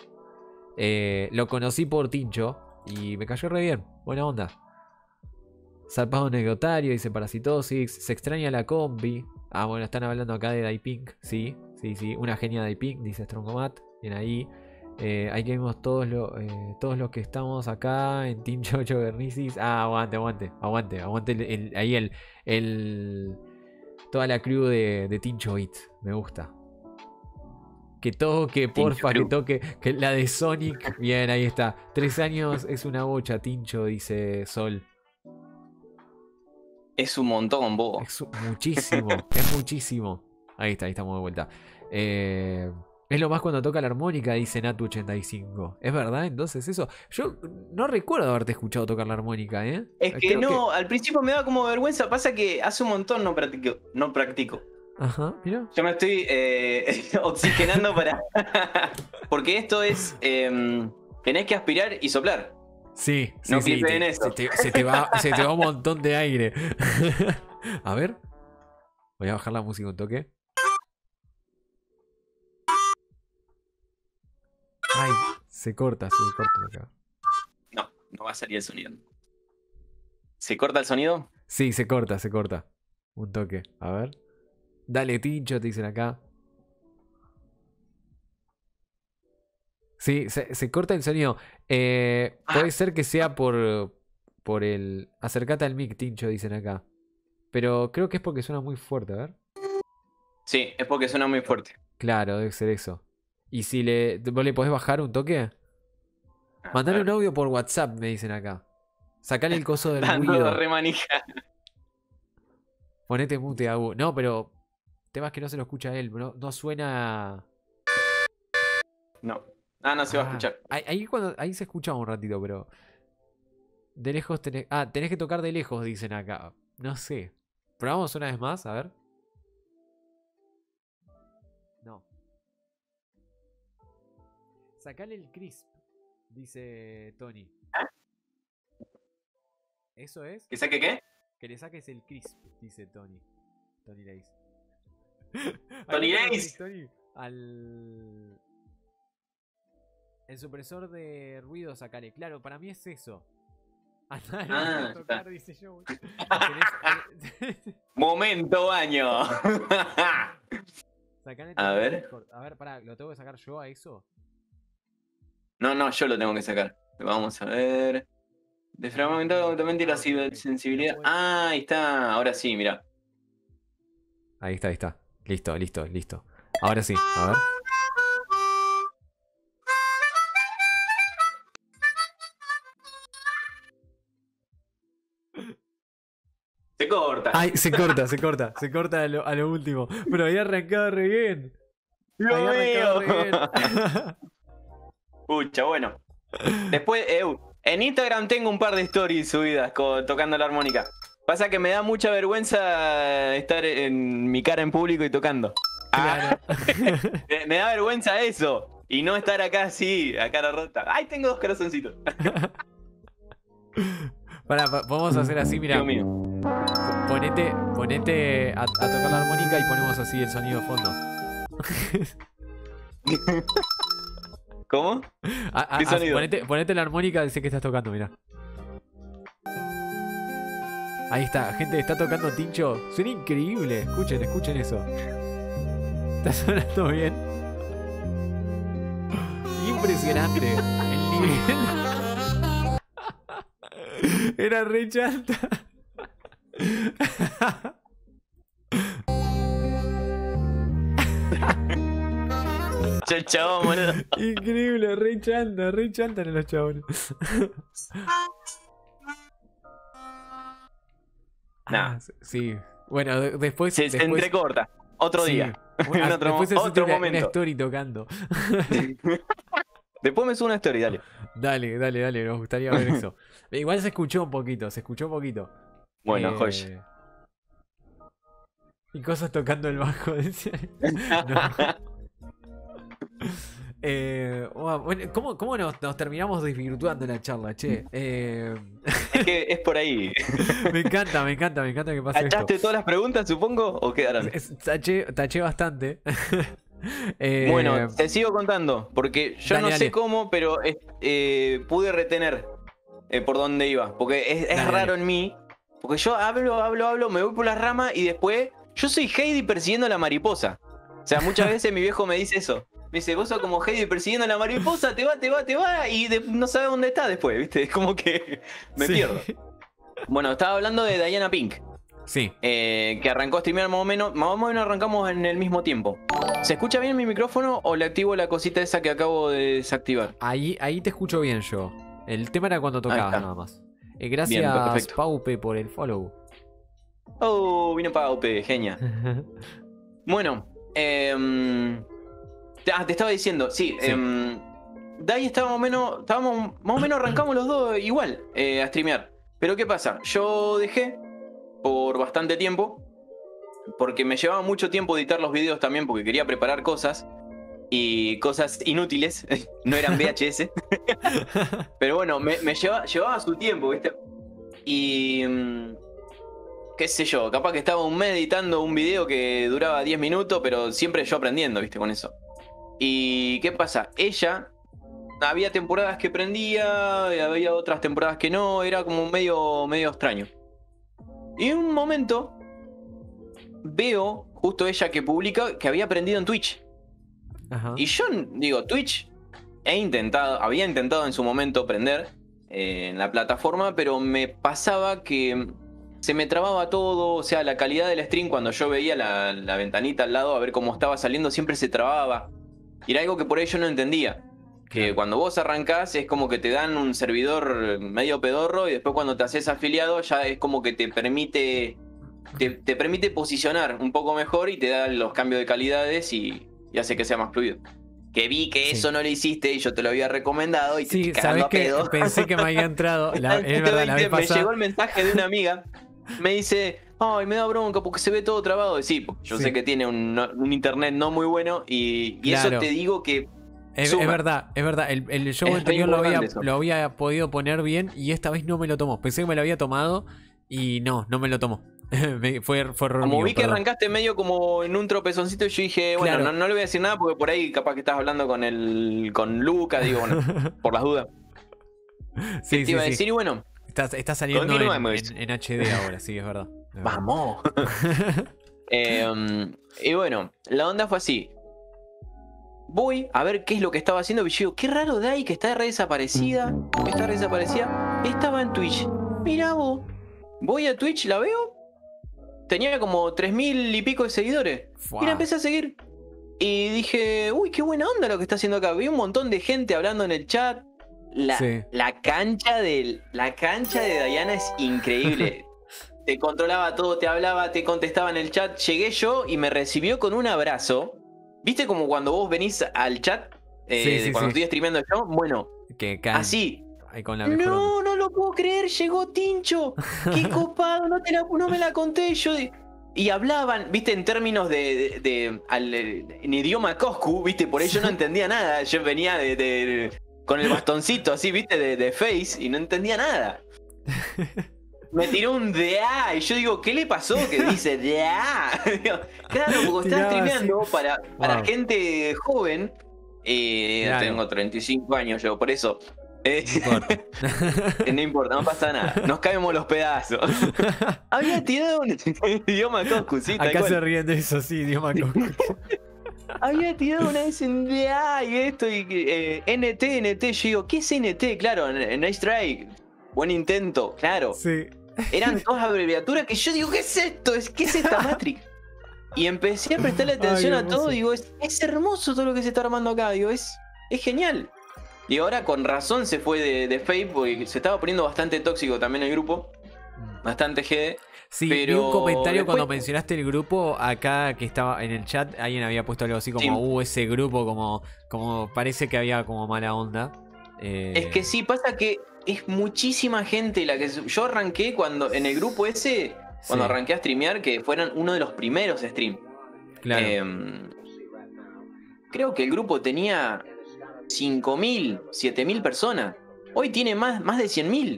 Eh, lo conocí por Tincho y me cayó re bien. Buena onda. Zarpado anecdotario, dice Parasitosis. Se extraña la combi. Ah, bueno, están hablando acá de Daipink. Sí, sí, sí. Una genia Daipink, dice Strongomat. Bien ahí. Eh, ahí que vemos todos, lo, eh, todos los que estamos acá en Team Chocho Bernicis. Ah, aguante, aguante, aguante, aguante. El, el- ahí el, el toda la crew de, de Tincho Beat. Me gusta. Que toque, porfa, que toque. Que la de Sonic. Bien, ahí está. Tres años es una bocha, Tincho, dice Sol. Es un montón, vos. Es muchísimo, es muchísimo. Ahí está, ahí estamos de vuelta. Eh, es lo más cuando toca la armónica, dice Natu ochenta y cinco. ¿Es verdad entonces eso? Yo no recuerdo haberte escuchado tocar la armónica, ¿eh? Es que Creo no, que... al principio me da como vergüenza. Pasa que hace un montón no practico. No practico. Ajá, mira. Yo me estoy eh, oxigenando para... Porque esto es... Eh, tenés que aspirar y soplar. Sí, sí, no sí. clipen Te, eso. se, te, se, te va, se te va un montón de aire. A ver. Voy a bajar la música un toque. Ay, se corta, se corta acá. No, no va a salir el sonido. ¿Se corta el sonido? Sí, se corta, se corta. Un toque, a ver. Dale, Tincho, te dicen acá. Sí, se, se corta el sonido. Eh, Ah. Puede ser que sea por, por el... Acercate al mic, Tincho, dicen acá. Pero creo que es porque suena muy fuerte, a ver. Sí, es porque suena muy fuerte. Claro, debe ser eso. ¿Y si le, vos le podés bajar un toque? A Mandale ver. un audio por WhatsApp, me dicen acá. Sacale el coso del Dando ruido. re manija. Ponete mute, Agu. No, pero... Temas que no se lo escucha a él. No, no suena... No. Ah, no se va a Ah, escuchar. ahí, ahí cuando, ahí se escuchaba un ratito, pero... De lejos tenés... Ah, tenés que tocar de lejos, dicen acá. No sé. Probamos una vez más, a ver. No. Sacale el crisp, dice Tony. ¿Eso es? ¿Que saque qué? Que le saques el crisp, dice Tony. Tony Lace. Tony ¿A qué te Lace. referís, Tony? Al... El supresor de ruido sacale. Claro, para mí es eso. Andá Ah, a tocar, está. dice yo. Tenés- Momento baño. Sacale A todo el ver. Discord. A ver, pará, ¿lo tengo que sacar yo a eso? No, no, yo lo tengo que sacar. Vamos a ver. De fragmentado completamente la sensibilidad. Ah, ahí está. Ahora sí, mira. Ahí está, ahí está. Listo, listo, listo. Ahora sí, a ver. Se corta. Ay, se corta, se corta, se corta a lo, a lo último. Pero había arrancado re bien. Dios Había arrancado re mío. bien. Pucha, bueno. Después, eh, en Instagram tengo un par de stories subidas con, tocando la armónica. Pasa que me da mucha vergüenza estar en mi cara en público y tocando. Claro. Me, me da vergüenza eso. Y no estar acá así, a cara rota. ¡Ay, tengo dos corazoncitos! Pará, pa- podemos hacer así, mira. Dios mío. Ponete, ponete a, a tocar la armónica y ponemos así el sonido de fondo. ¿Cómo? A- a- ¿Qué a- sonido? ponete, ponete la armónica y sé que estás tocando, mira. Ahí está, gente, está tocando Tincho. Suena increíble. Escuchen, escuchen eso. Está sonando bien. Impresionante. El nivel. Era re chanta. Che, chabón, boludo. Increíble, re chanta, re chanta en los chabones. Nah. Ah, sí. Bueno, de- después. Se, se después entrecorta. Otro sí. día. Bueno, En otro, después se otro una, una momento. story tocando. Después me subo una story, dale. Dale, dale, dale, nos gustaría ver eso. Igual se escuchó un poquito, se escuchó un poquito. Bueno, Eh, joya. Y cosas tocando el bajo, decía. No. Eh, bueno, ¿cómo, cómo nos, nos terminamos desvirtuando la charla, che? Eh, Es que es por ahí. me encanta, me encanta, me encanta que pase esto. ¿Tachaste todas las preguntas, supongo? ¿O quedaron? Es- Taché, taché bastante. Eh, Bueno, te sigo contando, porque yo dale, no dale. sé cómo, pero eh, eh, pude retener eh, por dónde iba. Porque es, es Dale, raro dale. en mí. Porque yo hablo, hablo, hablo, me voy por la rama y después yo soy Heidi persiguiendo a la mariposa. O sea, muchas veces mi viejo me dice eso. Me dice, vos sos como Heidi persiguiendo a la mariposa, te va, te va, te va, y de- no sabe dónde está después, ¿viste? Es como que me sí. pierdo. Bueno, estaba hablando de Diana Pink. Sí. Eh, que arrancó a streamear más o menos. Más o menos arrancamos en el mismo tiempo. ¿Se escucha bien mi micrófono o le activo la cosita esa que acabo de desactivar? Ahí, ahí te escucho bien yo. El tema era cuando tocabas nada más. Eh, gracias, bien, perfecto. Paupe, por el follow. Oh, vino Paupe, genia. Bueno, eh, ah, te estaba diciendo, sí. Sí. Eh, de ahí estábamos menos, estábamos, más o menos arrancamos los dos igual eh, a streamear. Pero ¿qué pasa? Yo dejé por bastante tiempo, porque me llevaba mucho tiempo editar los videos también, porque quería preparar cosas, y cosas inútiles, no eran V H S. Pero bueno, me, me llevaba, llevaba su tiempo, ¿viste? Y... qué sé yo, capaz que estaba un mes editando un video que duraba diez minutos, pero siempre yo aprendiendo, ¿viste? Con eso. ¿Y qué pasa? Ella... había temporadas que prendía, había otras temporadas que no, era como medio, medio extraño. Y en un momento veo justo ella que publica que había aprendido en Twitch. Ajá. Y yo digo, Twitch he intentado, había intentado en su momento aprender eh, en la plataforma, pero me pasaba que se me trababa todo, o sea, la calidad del stream cuando yo veía la, la ventanita al lado a ver cómo estaba saliendo siempre se trababa. Y era algo que por ahí yo no entendía. Que Claro. cuando vos arrancás es como que te dan un servidor medio pedorro y después cuando te haces afiliado ya es como que te permite te, te permite posicionar un poco mejor y te da los cambios de calidades y, y hace que sea más fluido. Que vi que Sí. eso no lo hiciste y yo te lo había recomendado y te Sí, estoy cagando sabes a que pedo. pensé que me había entrado. La, es verdad, la vez Me pasada. llegó el mensaje de una amiga. Me dice, ay, me da bronca porque se ve todo trabado. Y sí, porque yo Sí. sé que tiene un, un internet no muy bueno y, y Claro. eso te digo que Es, es suma. verdad, es verdad. El, el show Es re anterior lo había, importante eso. lo había podido poner bien y esta vez no me lo tomó. Pensé que me lo había tomado y no, no me lo tomó. Me- fue fue error Como mío, vi que perdón. arrancaste medio como en un tropezoncito, yo dije, bueno, Claro. no, no le voy a decir nada porque por ahí capaz que estás hablando con el con Luca, digo, bueno, por las dudas. Sí, ¿Qué te sí, iba a sí. decir? Y bueno, Está, está saliendo en, continuamos. en- en H D ahora, sí, es verdad. Es verdad. Vamos. Eh, y bueno, la onda fue así. Voy a ver qué es lo que estaba haciendo. Y yo digo, qué raro Dai que está re desaparecida. Está re desaparecida. Estaba en Twitch. Mirá vos. Voy a Twitch, la veo. Tenía como tres mil y pico de seguidores. Fua. Y la empecé a seguir. Y dije, uy, qué buena onda lo que está haciendo acá. Vi un montón de gente hablando en el chat. La, Sí. la cancha de la cancha de Diana es increíble. Te controlaba todo, te hablaba, te contestaba en el chat. Llegué yo y me recibió con un abrazo. ¿Viste como cuando vos venís al chat? Eh, Sí, de sí, cuando sí. estoy streameando yo. Bueno, Que caen así. ahí con la mejor onda. No, no lo puedo creer, llegó Tincho. Qué copado, no, te la, no me la conté yo. de- Y hablaban, viste, en términos de, de- de- al- en idioma Coscu, viste, por ello no entendía nada. Yo venía de, de- con el bastoncito así, viste, de, de Face y no entendía nada. Me tiró un D A y yo digo, ¿qué le pasó que dice D A? Digo, claro, porque Tiraba estaba streameando así. para, para Wow. gente joven. Eh, Claro. Tengo treinta y cinco años yo, por eso. Eh, No importa. no importa, no pasa nada. Nos caemos los pedazos. Había tirado un idioma Coscu, sí, tal Acá cual. se ríen de eso, sí, idioma Coscu. Había tirado una vez en D A y esto y eh, N T, N T. Yo digo, ¿qué es N T? Claro, n- Nice try. Buen intento, claro. Sí. Eran todas abreviaturas que yo digo, ¿qué es esto? ¿Es- ¿Qué es esta Matrix? Y empecé a prestarle atención Ay, a todo. hermoso. Digo, es, es hermoso todo lo que se está armando acá. Digo, es, es genial. Y ahora con razón se fue de, de Fate porque se estaba poniendo bastante tóxico también el grupo. Bastante G D. Sí, vi Pero un comentario después- cuando mencionaste el grupo acá que estaba en el chat, alguien había puesto algo así como, Sí. uh, ese grupo como, como parece que había como mala onda. Eh, Es que sí, pasa que es muchísima gente la que... Yo arranqué cuando en el grupo ese, cuando sí, arranqué a streamear, que fueron uno de los primeros stream. claro. Em, creo que el grupo tenía cinco mil, siete mil personas. Hoy tiene más, más de cien mil.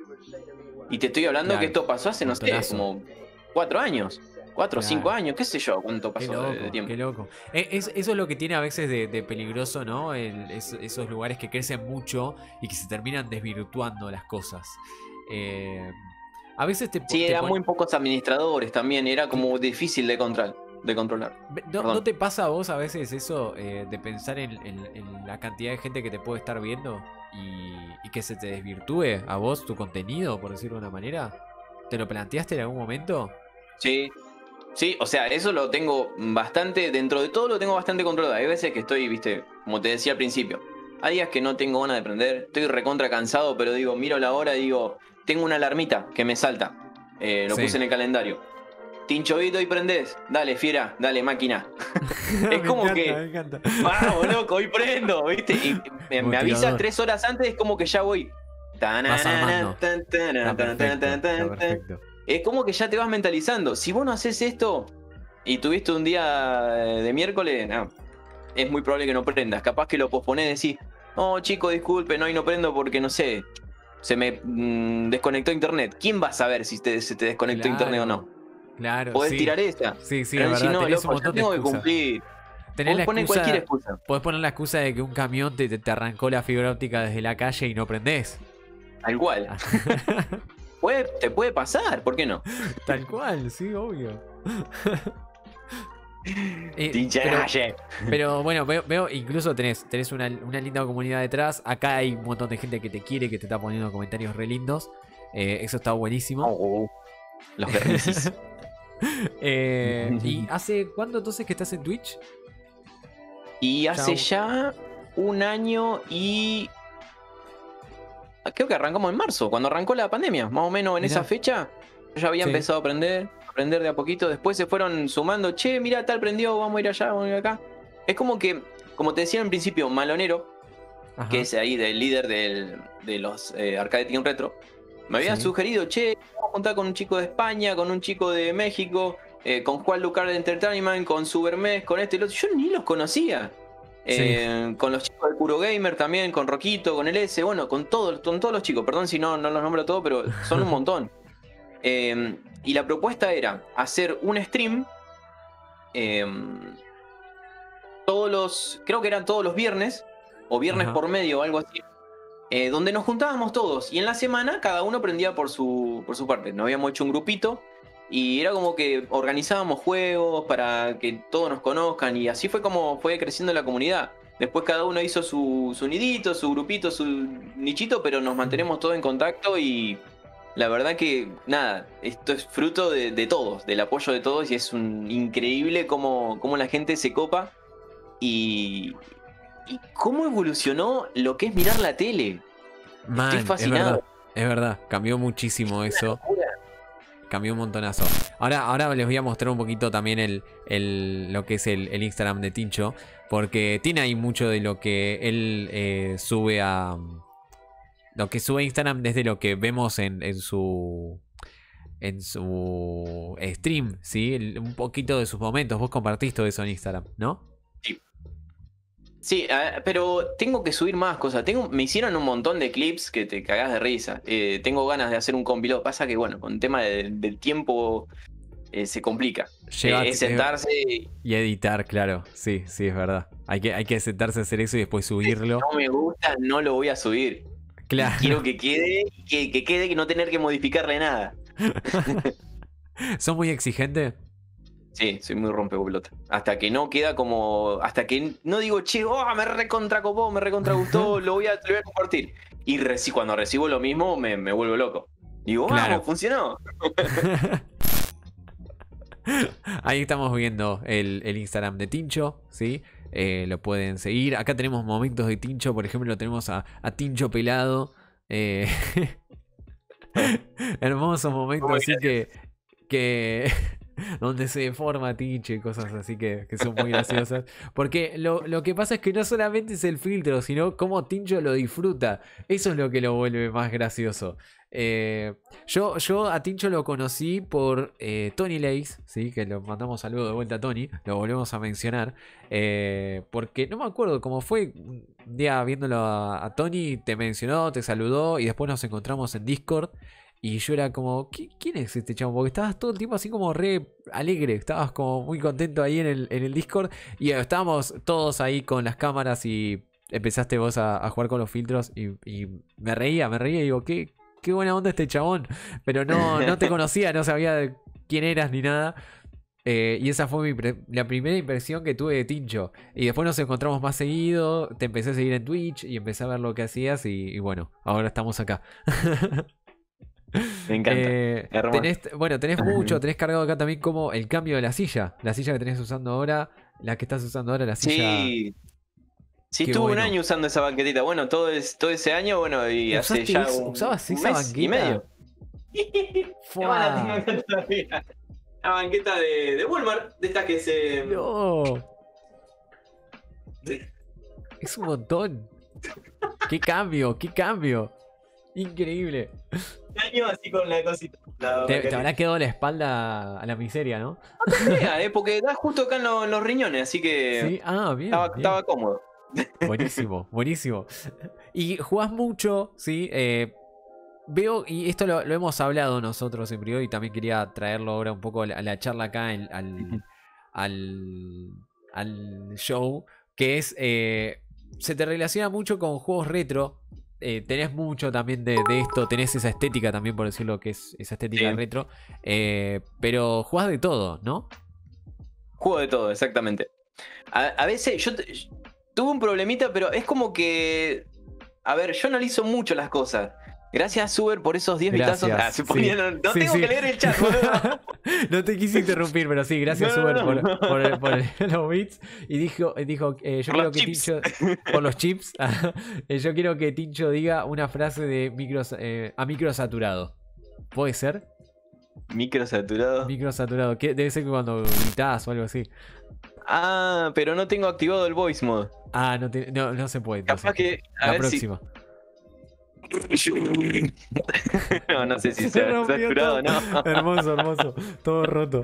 Y te estoy hablando Claro, que esto pasó hace, no sé, montonazo. como cuatro años. Cuatro o Claro. cinco años, qué sé yo, cuánto Qué pasó de, loco, de tiempo. qué loco. Eh, es- eso es lo que tiene a veces de, de peligroso, ¿no? El- es- esos lugares que crecen mucho y que se terminan desvirtuando las cosas. Eh, a veces te, Sí, te eran pon- muy pocos administradores también, era como difícil de, control, de controlar. Ve- ¿No, Perdón. ¿no te pasa a vos a veces eso eh, de pensar en, en- en la cantidad de gente que te puede estar viendo y, y que se te desvirtúe a vos tu contenido, por decirlo de una manera? ¿Te lo planteaste en algún momento? Sí, sí, o sea, eso lo tengo bastante, dentro de todo lo tengo bastante controlado. Hay veces que estoy, viste, como te decía al principio, hay días que no tengo ganas de aprender, estoy recontra cansado, pero digo, miro la hora y digo, tengo una alarmita que me salta. Eh, lo Sí. puse en el calendario. Tinchovito y prendés, dale, fiera, dale, máquina. Es Me como encanta, que, me encanta. vamos, loco, hoy prendo, ¿viste? Y me, me avisa Motivador. tres horas antes, es como que ya voy. Vas armando. Tan, tan, Está tan, tan, perfecto, tan, está tan, tan. perfecto. Es como que ya te vas mentalizando. Si vos no haces esto y tuviste un día de miércoles, no, es muy probable que no prendas. Capaz que lo posponés y decís, oh chico, disculpe, no, hoy no prendo porque no sé, se me mm, desconectó internet. ¿Quién va a saber si te, se te desconectó internet o no? Claro, claro, Podés sí. tirar esa. Sí, sí, Pero es decís, verdad. no, Tenés un loco, yo montón de tengo que excusas. cumplir. Tenés Podés la poner cualquier excusa. excusa. Podés poner la excusa de que un camión te, te, te arrancó la fibra óptica desde la calle y no prendés. Tal cual. Puede, te puede pasar, ¿por qué no? Tal cual, sí, obvio. Eh, Tincha pero, ayer. pero bueno, veo, veo incluso tenés, tenés una, una linda comunidad detrás. Acá hay un montón de gente que te quiere, que te está poniendo comentarios re lindos. Eh, eso está buenísimo. Oh, los guernicis. Eh, ¿Y hace cuánto entonces que estás en Twitch? Y hace Chau. ya un año y. Creo que arrancamos en marzo, cuando arrancó la pandemia. Más o menos en Mirá. esa fecha. Yo ya había Sí. empezado a aprender, a aprender de a poquito. Después se fueron sumando. Che, mira, tal prendió, vamos a ir allá, vamos a ir acá. Es como que, como te decía en principio, Malonero, Ajá. que es ahí del líder del- de los eh, Arcade Team Retro, me había Sí. sugerido, che, vamos a contar con un chico de España, con un chico de México, eh, con Juan Lucar de Entertainment, con Supermes, con este y el otro. Yo ni los conocía. Eh, con los chicos de Puro Gamer también, con Roquito, con el S, bueno, con todos, con todos los chicos, perdón si no, no los nombro todos, pero son un montón. Eh, y la propuesta era hacer un stream eh, todos los, creo que eran todos los viernes, o viernes Ajá. por medio o algo así, eh, donde nos juntábamos todos y en la semana cada uno prendía por su, por su parte. Nos habíamos hecho un grupito y era como que organizábamos juegos para que todos nos conozcan y así fue como fue creciendo la comunidad. Después cada uno hizo su, su nidito, su grupito, su nichito, pero nos mantenemos todos en contacto y la verdad que nada, esto es fruto de, de todos, del apoyo de todos y es un, increíble cómo, cómo la gente se copa y, y cómo evolucionó lo que es mirar la tele. Man, Estoy fascinado. Es verdad, es verdad, cambió muchísimo eso. Locura. Cambió un montonazo. Ahora, ahora les voy a mostrar un poquito también el, el, lo que es el, el Instagram de Tincho. Porque tiene ahí mucho de lo que él eh, sube a. Lo que sube a Instagram desde lo que vemos en, en su. En su stream, ¿sí? El- un poquito de sus momentos. Vos compartís todo eso en Instagram, ¿no? Sí, ah, pero tengo que subir más cosas. Tengo, me hicieron un montón de clips que te cagás de risa. Eh, tengo ganas de hacer un compilado. Pasa que, bueno, con el tema de- del tiempo eh, se complica. Lleva- Eh, es sentarse y Y editar, claro. Sí, sí, es verdad. Hay que, hay que sentarse a hacer eso y después subirlo. no me gusta, no lo voy a subir. Claro. Quiero que quede, y que, que quede y no tener que modificarle nada. ¿Son muy exigentes? Sí, soy muy rompepelota. Hasta que no queda como. Hasta que no digo, che, oh, me recontracopó, me recontragustó, lo voy a, lo voy a compartir. Y reci- cuando recibo lo mismo, me, me vuelvo loco. Digo, vamos, Claro. funcionó. Ahí estamos viendo el, el Instagram de Tincho, ¿sí? Eh, lo pueden seguir. Acá tenemos momentos de Tincho, por ejemplo, tenemos a, a Tincho pelado. eh, hermosos momentos, Muy así que, que donde se deforma Tincho y cosas así que, que son muy graciosas. Porque lo, lo que pasa es que no solamente es el filtro, sino cómo Tincho lo disfruta. Eso es lo que lo vuelve más gracioso. Eh, yo, yo a Tincho lo conocí por eh, Tony Lace, ¿sí? Que lo mandamos saludo de vuelta a Tony, lo volvemos a mencionar. Eh, porque no me acuerdo cómo fue. Un día viéndolo a, a Tony, te mencionó, te saludó y después nos encontramos en Discord. Y yo era como, "¿Qui- ¿quién es este chavo?" Porque estabas todo el tiempo así como re alegre, estabas como muy contento ahí en el, en el Discord. Y eh, estábamos todos ahí con las cámaras y empezaste vos a, a jugar con los filtros. Y, y me reía, me reía y digo, ¿qué? Qué buena onda este chabón. Pero no, no te conocía, no sabía quién eras ni nada. Eh, y esa fue mi pre- la primera impresión que tuve de Tincho. Y después nos encontramos más seguido. Te empecé a seguir en Twitch y empecé a ver lo que hacías. Y, y bueno, ahora estamos acá. Me encanta. Eh, Hermoso. tenés, bueno, tenés mucho, tenés cargado acá también como el cambio de la silla. La silla que tenés usando ahora, la que estás usando ahora, la silla. Sí, sí, Qué estuve un bueno. año usando esa banquetita. Bueno, todo, es, todo ese año, bueno, y hace ¿Usaste ya eso? un, ¿Usabas un esa mes y banqueta? medio. Además la tengo ¡Fua! acá todavía. La banqueta de, de Walmart, de esta que se. ¡No! de- Es un montón. ¡Qué cambio! ¡Qué cambio! Increíble. año así con la cosita. La Te, te banquetita. habrá quedado la espalda a la miseria, ¿no? Mira, eh, porque da justo acá en, lo- en los riñones, así que Sí, ah, bien, estaba, bien. estaba cómodo. Buenísimo, buenísimo. Y jugás mucho, ¿sí? Eh, veo, y esto lo, lo hemos hablado nosotros en privado y también quería traerlo ahora un poco a la, a la charla acá en- al, al, al show, que es, eh, se te relaciona mucho con juegos retro. Eh, tenés mucho también de, de esto, tenés esa estética también, por decirlo que es esa estética Sí, retro. Eh, pero jugás de todo, ¿no? juego de todo, exactamente. A, a veces yo te- tuve un problemita, pero es como que. A ver, yo analizo mucho las cosas. Gracias, Uber, por esos diez vitazos. Ah, Gracias. se Sí, ponían. No sí, tengo sí. que leer el chat, boludo. No te quise interrumpir, pero sí, gracias No, Uber no, por, no. por, por los bits. Y dijo, dijo eh, yo Por quiero los que chips. Tincho, por los chips, eh, yo quiero que Tincho diga una frase de micro, eh, a micro saturado. ¿Puede ser? Micro saturado. Micro saturado. ¿Qué? Debe ser que cuando gritás o algo así. Ah, pero no tengo activado el voice mode. Ah, no, te- no, no se puede. Entonces. Capaz que. A La ver próxima. si. No, no sé si Se se ha rompió saturado o todo. no. Hermoso, hermoso. Todo roto.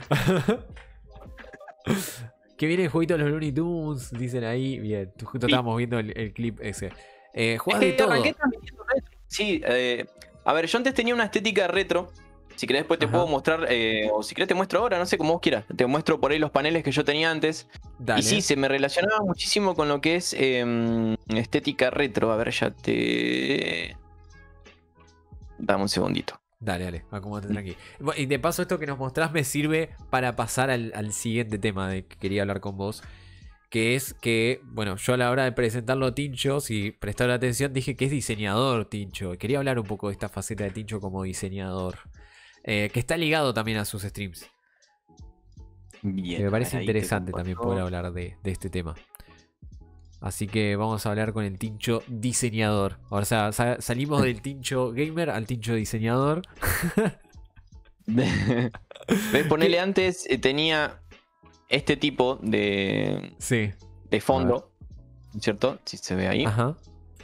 Que viene el jueguito de los Looney Tunes, dicen ahí. Bien, justo Sí. estábamos viendo el, el clip ese. Eh, Es jugás de que arranqué todo. transmitiendo retro. Sí, eh, a ver, yo antes tenía una estética retro. Si querés después te Ajá. puedo mostrar, eh, o si querés te muestro ahora, no sé, como vos quieras. Te muestro por ahí los paneles que yo tenía antes. Dale. Y sí, se me relacionaba muchísimo con lo que es eh, estética retro. A ver, ya te... Dame un segundito. Dale, dale, acomódate tranqui. Bueno, y de paso, esto que nos mostrás me sirve para pasar al, al siguiente tema de que quería hablar con vos. Que es que, bueno, yo a la hora de presentarlo a Tincho, si prestaron atención, dije que es diseñador, Tincho. Y quería hablar un poco de esta faceta de Tincho como diseñador. Eh, que está ligado también a sus streams. Bien. Que me a parece ver, ahí te interesante también comparto. poder hablar de, de este tema. Así que vamos a hablar con el Tincho diseñador. O sea, sa- salimos del Tincho gamer al Tincho diseñador. ¿Ves? Ponele antes, eh, tenía este tipo de, Sí. de fondo, ¿cierto? Si se ve ahí. Ajá.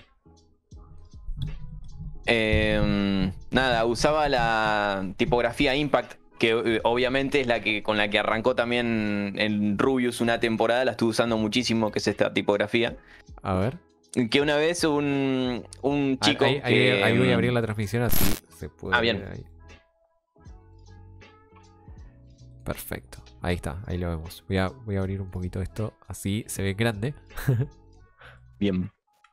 Eh, nada, usaba la tipografía Impact, que eh, obviamente es la que con la que arrancó también en Rubius una temporada, la estuve usando muchísimo, que es esta tipografía. A ver. Que una vez un, un A ver, chico ahí, ahí- que... ahí voy a mm, abrir la transmisión así se puede Ah, bien. ver ahí. Perfecto. Ahí está, ahí lo vemos. Voy a, voy a abrir un poquito esto. Así se ve grande. Bien.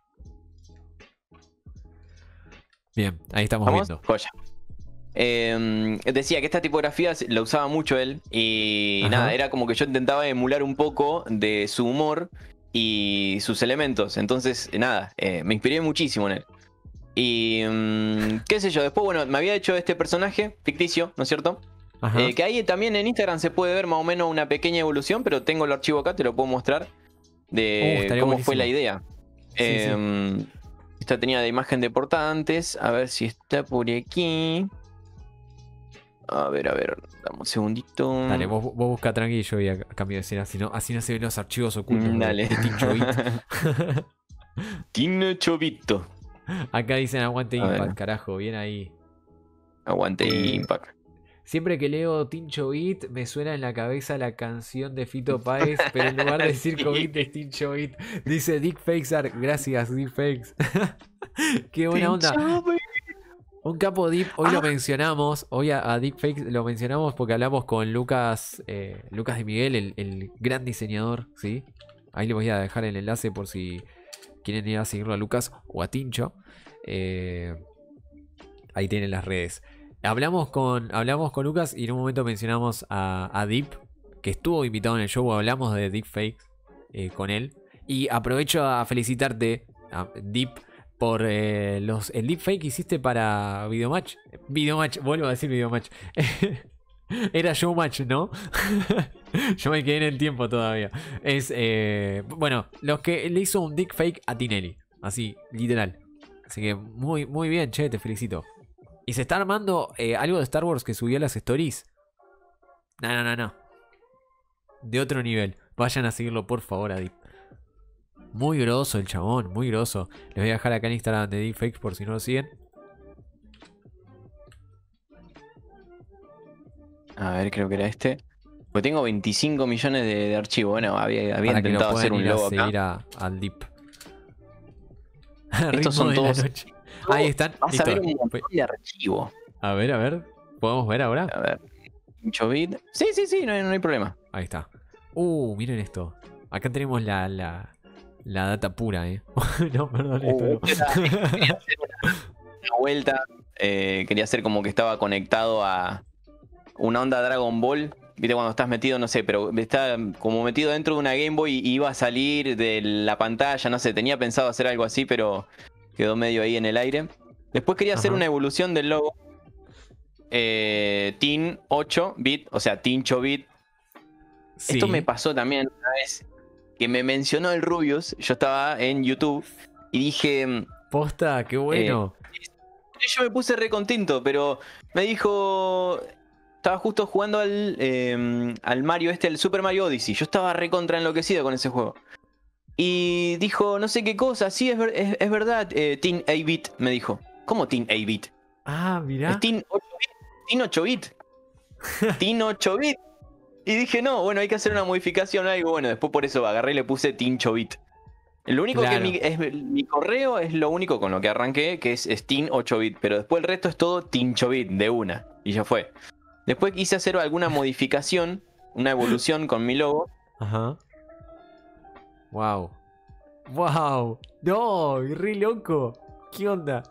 Bien, ahí estamos ¿Vamos? viendo. Joya. Eh, decía que esta tipografía se- la usaba mucho él y Ajá. nada, era como que yo intentaba emular un poco de su humor y sus elementos. Entonces, nada, eh, me inspiré muchísimo en él. Y mm, qué sé yo, después, bueno, me había hecho este personaje ficticio, ¿no es cierto? Ajá. Eh, que ahí también en Instagram se puede ver más o menos una pequeña evolución, pero tengo el archivo acá, te lo puedo mostrar, Uh, de estaría cómo buenísimo. fue la idea. Sí, sí. Em, Esta tenía de imagen de portada antes, a ver si está por aquí. A ver, a ver, dame un segundito. Dale, vos, vos busca tranqui y yo voy a, a cambio de escena. Si no, así no se ven los archivos ocultos Mm, de, Dale. de Tincho Beat. Tiene Chovito. Acá dicen aguante A ver. Impact, carajo, bien ahí. Aguante Eh, Impact. Siempre que leo Tincho Beat me suena en la cabeza la canción de Fito Páez, pero en lugar de decir Sí. COVID es Tincho Beat. Dice Dick Fakes Art. Gracias, Dick Fakes. Qué buena onda. Un capo Deep, hoy lo Ah. mencionamos, hoy a, a Deep Fakes lo mencionamos porque hablamos con Lucas, eh, Lucas de Miguel, el, el gran diseñador, ¿sí? Ahí les voy a dejar el enlace por si quieren ir a seguirlo a Lucas o a Tincho. Eh, ahí tienen las redes. Hablamos con, hablamos con Lucas y en un momento mencionamos a, a Deep, que estuvo invitado en el show, hablamos de Deep Fakes eh, con él. Y aprovecho a felicitarte, a Deep, por eh, los, el deepfake que hiciste para Videomatch. Videomatch, vuelvo a decir Videomatch. Era Showmatch, ¿no? Yo me quedé en el tiempo todavía. Es, eh, bueno, los que le hizo un deepfake a Tinelli. Así, literal. Así que muy, muy bien, che, te felicito. Y se está armando eh, algo de Star Wars que subió a las stories. No, no, no, no. De otro nivel. Vayan a seguirlo, por favor, a Deep. Muy groso el chabón, muy groso. Les voy a dejar acá en Instagram de Deepfakes por si no lo siguen. A ver, creo que era este. Porque tengo veinticinco millones de, de archivos. Bueno, había, había Para que lo intentado hacer puedan un ir a logo seguir acá. a, al Deep. Estos Ritmo son de todos. la noche. Ahí están. Vas Listo. a ver un montón de archivos. A ver, a ver. ¿Podemos ver ahora? A ver. Pincho bit. Sí, sí, sí, no hay, no hay problema. Ahí está. Uh, miren esto. Acá tenemos la, la, la data pura, eh. No, perdón, esto Uh, no. quería hacer una, una vuelta. Eh, quería hacer como que estaba conectado a una onda Dragon Ball. Viste cuando estás metido, no sé, pero está como metido dentro de una Game Boy y iba a salir de la pantalla, no sé, tenía pensado hacer algo así, pero quedó medio ahí en el aire. Después quería hacer Ajá. una evolución del logo. Eh, Tin ocho bit, o sea, Tincho bit. Sí. Esto me pasó también una vez que me mencionó el Rubius. Yo estaba en YouTube y dije, Posta, qué bueno. yo me puse re contento, pero me dijo, estaba justo jugando al, eh, al Mario este, el Super Mario Odyssey. Yo estaba re contra enloquecido con ese juego. Y dijo, no sé qué cosa, sí, es, ver- es, es verdad, eh, Teen ocho bit, me dijo. ¿Cómo Teen ocho bit? Ah, mirá. Es Teen ocho bit. Teen ocho bit. Teen ocho bit. Y dije, no, bueno, hay que hacer una modificación o algo. Bueno, después por eso agarré y le puse Teen ocho bit. Lo único Claro. que mi, es, mi correo es lo único con lo que arranqué, que es, es Teen ocho bit. Pero después el resto es todo Tincho bit de una. Y ya fue. Después quise hacer alguna modificación, una evolución con mi logo. Ajá. Wow. Wow. No, re loco. ¿Qué onda?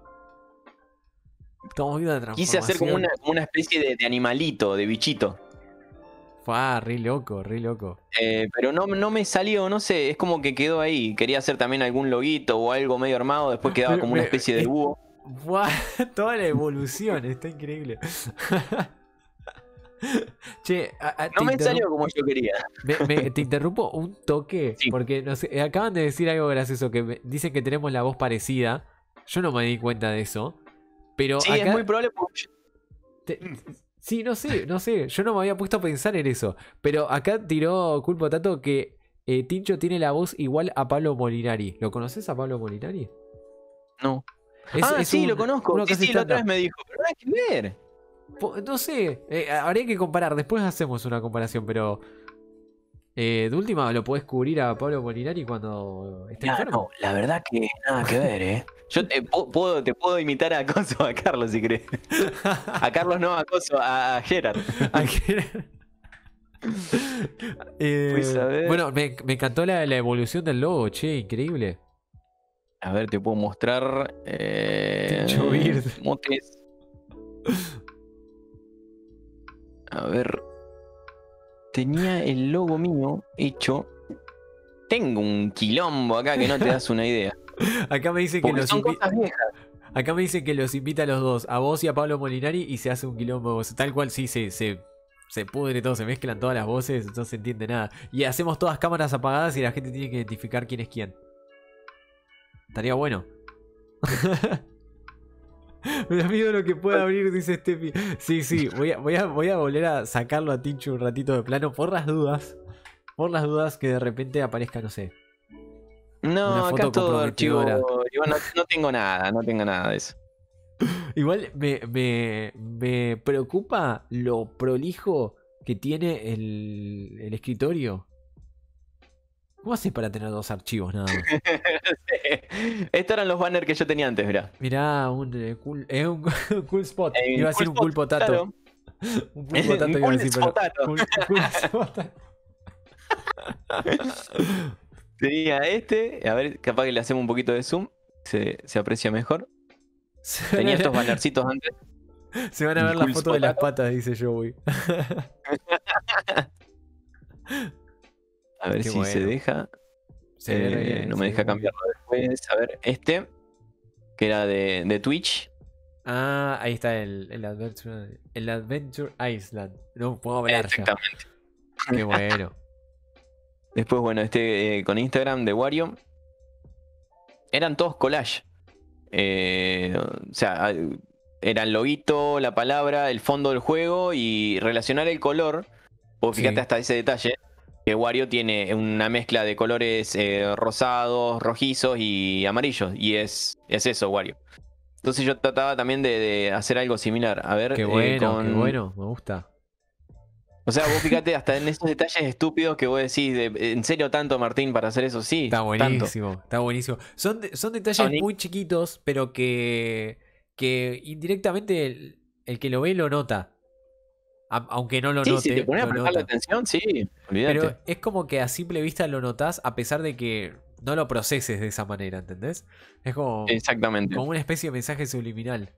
Estamos viendo la transformación. Quise hacer como una, como una especie de, de animalito, de bichito. Fua, re loco, re loco. Eh, pero no, no me salió, no sé, es como que quedó ahí. Quería hacer también algún loguito o algo medio armado, después quedaba Me- como una me- especie de es- búho. Fua, toda la evolución, está increíble. Che, a- a- No te me interrum- salió como yo quería. me- me- te interrumpo un toque, Sí. porque no sé, acaban de decir algo gracioso, que me- dicen que tenemos la voz parecida. Yo no me di cuenta de eso. Pero Sí, es acá. muy probable porque yo- te- sí, no sé, no sé. Yo no me había puesto a pensar en eso. Pero acá tiró Culpo Tato que eh, Tincho tiene la voz igual a Pablo Molinari. ¿Lo conoces a Pablo Molinari? No. Es, Ah, es sí, un- lo conozco. uno que Sí, hace sí, la otra vez stand-up. me dijo, pero nada que ver. Po- No sé, eh, habría que comparar. Después hacemos una comparación, pero. Eh, de última lo podés cubrir a Pablo Molinari cuando está Ya, enfermo. no, la verdad que nada que ver, ¿eh? Yo te pu- puedo, te puedo imitar a Coso, a Carlos, si querés. A Carlos no, a Coso, a, a Gerard. ¿A qué? Eh, Pues a ver. bueno, me, me encantó la, la evolución del logo, che, increíble. A ver, te puedo mostrar. Eh, Tincho Beard. motes. A ver. Tenía el logo mío hecho. Tengo un quilombo acá que no te das una idea. Acá me dice que Porque los son invi- cosas viejas. Acá me dice que los invita a los dos, a vos y a Pablo Molinari, y se hace un quilombo. Tal cual sí se, se, se pudre todo, se mezclan todas las voces, no se entiende nada. Y hacemos todas cámaras apagadas y la gente tiene que identificar quién es quién. Estaría bueno. Me da miedo lo que pueda abrir, dice Steffi. Sí, sí, voy a, voy, a, voy a volver a sacarlo a Tincho un ratito de plano por las dudas. Por las dudas que de repente aparezca, no sé. No, Una acá foto es todo archivo. comprometedora. Yo no, no tengo nada, no tengo nada de eso. Igual me, me, me preocupa lo prolijo que tiene el, el escritorio. ¿Cómo haces para tener dos archivos nada más? Estos eran los banners que yo tenía antes, mirá. Mirá, un, eh, cool, es un cool spot. Eh, Iba a decir cool un cool spot, potato. claro. Un cool potato Un iba a cool decir, pero. spotato. Cool, cool spot. Tenía este, a ver, capaz que le hacemos un poquito de zoom, se, se aprecia mejor. Se van Tenía a- estos bannercitos antes. Se van a un ver las cool fotos de las potato. patas, dice Joey. A ver Qué si se bueno. deja. Se ve re Eh, bien, no se me ve deja muy bien. cambiarlo después. A ver, este. que era de, de Twitch. Ah, ahí está el, el, Adventure, el Adventure Island. No puedo hablar ya. Exactamente. Qué bueno. Después, bueno, este eh, con Instagram de Wario. Eran todos collage. Eh, o sea, era el loguito, la palabra, el fondo del juego y relacionar el color. Vos fíjate Sí. hasta ese detalle. Que Wario tiene una mezcla de colores eh, rosados, rojizos y amarillos. Y es, es eso, Wario. Entonces yo trataba también de, de hacer algo similar. A ver, Qué eh, bueno, con... qué bueno, me gusta. O sea, vos fíjate hasta en esos detalles estúpidos que vos decís, de, ¿en serio tanto, Martín, para hacer eso? Sí, Está tanto. buenísimo, está buenísimo. Son, de- son detalles Sonic. muy chiquitos, pero que, que indirectamente el, el que lo ve lo nota. A- aunque no lo Sí, note, si te pones a lo prestarle nota. atención, sí, olvídate. Pero es como que a simple vista lo notas a pesar de que no lo proceses de esa manera, ¿entendés? Es como, Exactamente. como una especie de mensaje subliminal.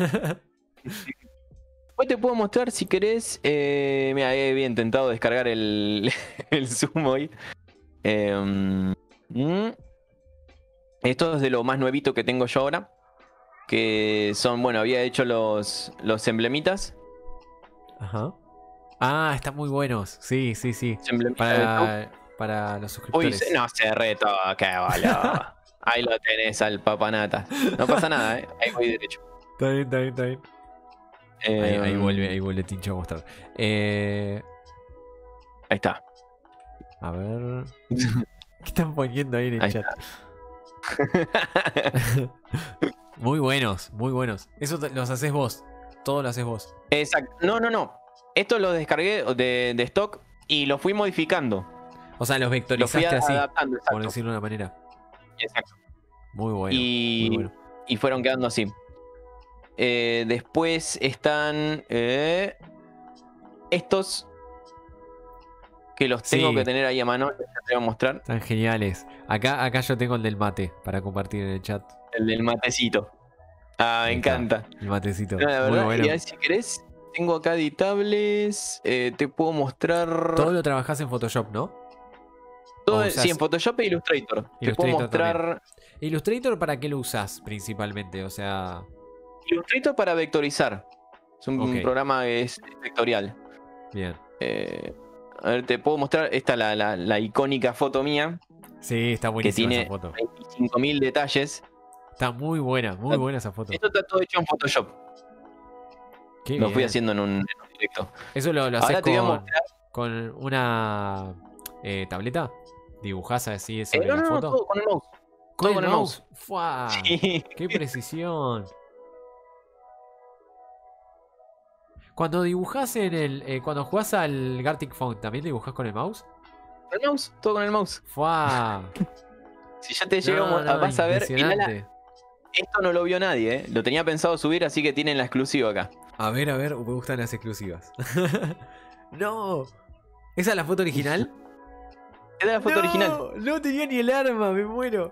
Después te puedo mostrar si querés. Eh, mira, había intentado descargar el, el Zoom hoy. Eh, mm, esto es de lo más nuevito que tengo yo ahora. Que son, bueno, había hecho los, los emblemitas. Ajá. Ah, están muy buenos. Sí, sí, sí. Los emblemitas de Touk. Para, para los Uy, suscriptores. se- no se reto, qué boludo. Ahí lo tenés al papanata. No pasa nada, ¿eh? Ahí voy derecho. Está bien, está bien, está bien. Eh, Ahí, ahí vuelve, ahí vuelve Tincho a mostrar. Eh, Ahí está. a ver. ¿Qué están poniendo ahí en el Ahí chat? Muy buenos, muy buenos. Eso te- los haces vos. Todo lo haces vos. Exacto. No, no, no. Esto lo descargué de, de stock y lo fui modificando. O sea, los Lo fui vectorizaste así, adaptando, exacto. por decirlo de una manera. Exacto. Muy bueno. y, Muy bueno. y fueron quedando así. Eh, después están eh, estos que los tengo Sí. que tener ahí a mano. Ya te voy a mostrar. Están geniales. Acá, acá yo tengo el del mate para compartir en el chat. El del matecito. Ah, me Ahí está, encanta. el matecito. No, la Muy verdad, bueno. y ahí, si querés, tengo acá editables. eh, te puedo mostrar. Todo lo trabajás en Photoshop, ¿no? Todo- o usás sí, en Photoshop e Illustrator. Te puedo Illustrator mostrar. Illustrator, ¿para qué lo usás principalmente? O sea, Illustrator para vectorizar. Es un Ok. programa que es vectorial. bien. Eh, a ver, te puedo mostrar. Esta la, la, la icónica foto mía. Sí, está Que buenísima tiene esa foto. veinticinco mil detalles. Está muy buena, muy buena esa foto. Esto está todo hecho en Photoshop. Qué Lo fui bien. haciendo en un, en un directo. Eso lo, lo haces Ahora te voy a con, mostrar. con una eh, tableta. Dibujás así Eh, sobre no, la no, no, foto. todo con el mouse. ¿Con todo el con el mouse? ¡Fua! Sí. ¡Qué precisión! Cuando dibujás en el. eh, cuando jugás al Gartic Phone, ¿también dibujás con el mouse? Con el mouse, todo con el mouse. ¡Fua! Si ya te No, llegamos, no, vas a ver. mirá la- impresionante. esto no lo vio nadie, ¿eh? Lo tenía pensado subir, así que tienen la exclusiva acá. A ver, a ver, me gustan las exclusivas. ¡No! ¿Esa es la foto original? Esta es la foto no, original. No tenía ni el arma, me muero.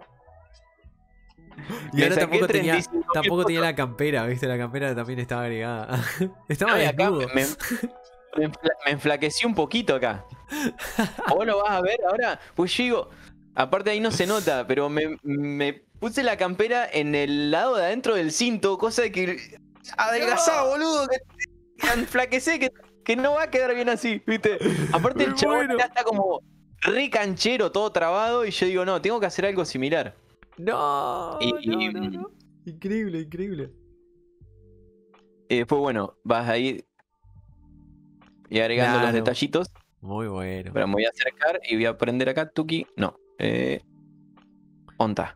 Y Le ahora saqué tampoco tenía, treinta y cinco mil tampoco tenía fotos. la campera, ¿viste? La campera también estaba agregada. Estaba No, y acá desnudo. me, me, enfla- me enflaquecí un poquito acá. Vos lo vas a ver ahora. Pues yo digo, aparte ahí no se nota, pero me, me puse la campera en el lado de adentro del cinto, cosa de que adelgazá, No. boludo, que que enflaquecé, que, que no va a quedar bien así, ¿viste? Aparte el Me chabón muero. ya está como re canchero, todo trabado, y yo digo, no, tengo que hacer algo similar. No, Y- no, no, no. Increíble, increíble. Y después, bueno, vas ahí y agregando los Claro. detallitos. Muy bueno. Pero me voy a acercar y voy a prender acá, Tuki. No. Eh, Onta.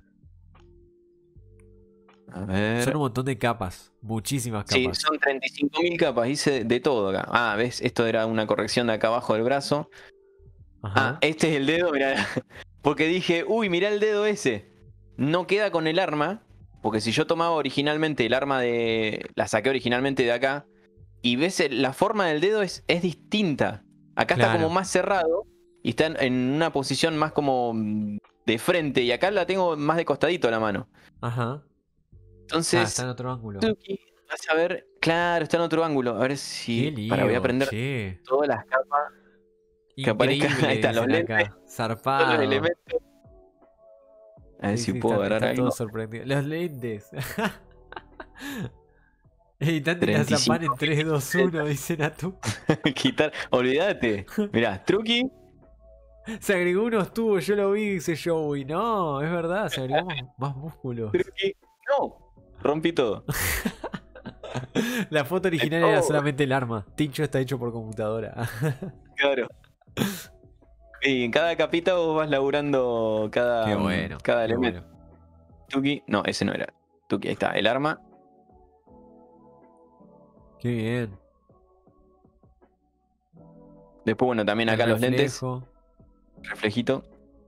A ver. Son un montón de capas. Muchísimas Sí, capas. son treinta y cinco mil capas. Hice de todo acá. Ah, ¿ves? Esto era una corrección de acá abajo del brazo. Ajá. Ah, este es el dedo, mirá. Porque dije, uy, mirá el dedo ese. No queda con el arma. Porque si yo tomaba originalmente el arma de. La saqué originalmente de acá. Y ves, el- la forma del dedo es, es distinta. Acá está Claro. como más cerrado. Y está en, en una posición más como mm, de frente. Y acá la tengo más de costadito la mano. Ajá. Entonces. Ah, está en otro ángulo. Tuki, vas a ver. Claro, está en otro ángulo. A ver Qué si. lío, Para, voy a prender che. todas las capas. Que aparezcan- Increíble, ahí están los dicen acá. lentes. Todos Zarpado. los elementos. A ver Sí, si sí, puedo están, agarrar están algo. todos sorprendidos. Los lentes. Editante la treinta y Zapan cinco en tres, dos, uno, dicen a tú. Quitar, olvídate. Mirá, Truqui. Se agregó unos tubos, yo lo vi, dice Joey. No, es verdad, se agregó más, más músculos. Truqui. No, rompí todo. La foto original era Oh, solamente el arma. Tincho está hecho por computadora. claro. Y en cada capita vos vas laburando cada, Qué mm, bueno, cada qué elemento. bueno. Tuki, no, ese no era. Tuki, ahí está, el arma. Qué bien. Después, bueno, también El acá los lentes. reflejo. Reflejito.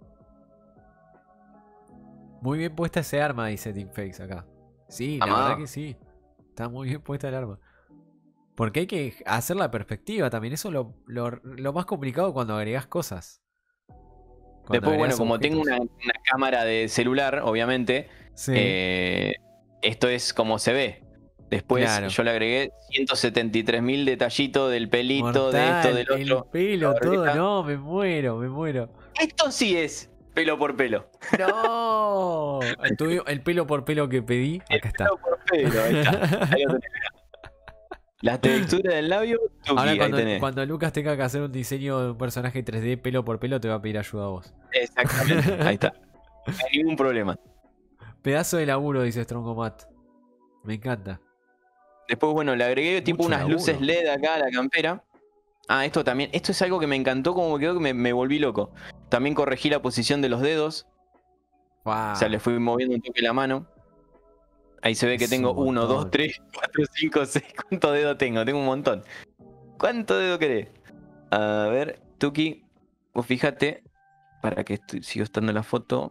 Muy bien puesta ese arma, dice Teamface acá. Sí, la Amá. verdad que sí. Está muy bien puesta el arma. Porque hay que hacer la perspectiva también. Eso es lo, lo, lo más complicado cuando agregás cosas. Cuando Después, bueno, agregás como objetos. tengo una, una cámara de celular, obviamente, Sí, eh, esto es como se ve. Después claro. yo le agregué ciento setenta y tres mil detallitos del pelito, Mortal, de esto, del el otro. pelo, la todo. barbeta. No, me muero, me muero. Esto sí es pelo por pelo. ¡No! Tuve el pelo por pelo que pedí. Acá está. Pelo por pelo, ahí está. Ahí lo tenés. La textura del labio, tuki, Ahora ahí cuando, tenés. cuando Lucas tenga que hacer un diseño de un personaje tres D pelo por pelo, te va a pedir ayuda a vos. Exactamente, ahí está. No hay ningún problema. Pedazo de laburo, dice Strongomat. Me encanta. Después, bueno, le agregué tipo Mucho unas laburo. luces L E D acá a la campera. Ah, esto también, esto es algo que me encantó, como me quedó que me, me volví loco. También corregí la posición de los dedos. Wow. O sea, le fui moviendo un toque la mano. Ahí se ve que Es tengo un uno, dos, montón. tres, cuatro, cinco, seis. ¿Cuántos dedos tengo? Tengo un montón. ¿Cuántos dedos querés? A ver, Tuki, vos fíjate, para que estoy, sigo estando en la foto.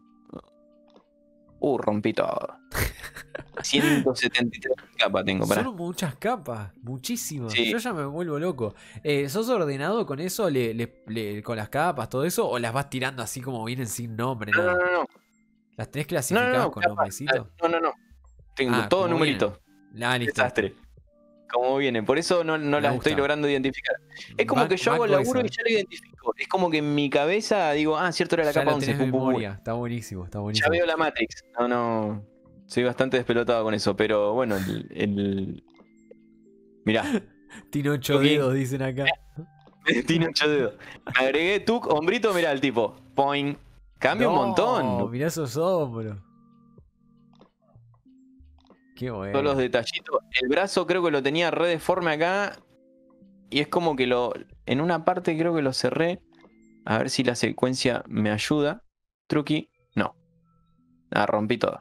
Uh, rompí todo. ciento setenta y tres capas tengo, pará. Son muchas capas, muchísimas. Sí. Yo ya me vuelvo loco. Eh, ¿Sos ordenado con eso, le, le- le- con las capas, todo eso? ¿O las vas tirando así como vienen sin nombre, No, no, nada? no, no. ¿Las tenés No, clasificadas no, no, con capa, nombrecito? no, no, no. Tengo Ah, todo como numerito. vienen. Ah, listo. Desastre. Como vienen. Por eso no, no Me las gusta. estoy logrando identificar. Es como Ban- que yo hago el banco laburo esa. y ya lo identifico. Es como que en mi cabeza digo, ah, cierto, era la Ya capa lo once. tenés Pum, pum, pum. memoria. Está buenísimo, está Ya buenísimo. veo la Matrix. No, no. Soy bastante despelotado con eso. Pero bueno, el. el... Mirá, Tiene ocho Tuki. dedos, dicen acá. tiene ocho dedos. Me agregué tuk, hombrito, mirá el tipo. Point. Cambia un No, montón. mirá esos hombros. Qué bueno. Todos los detallitos. El brazo creo que lo tenía re deforme acá. Y es como que lo. En una parte creo que lo cerré. A ver si la secuencia me ayuda. Truqui. No. Ah, rompí todo.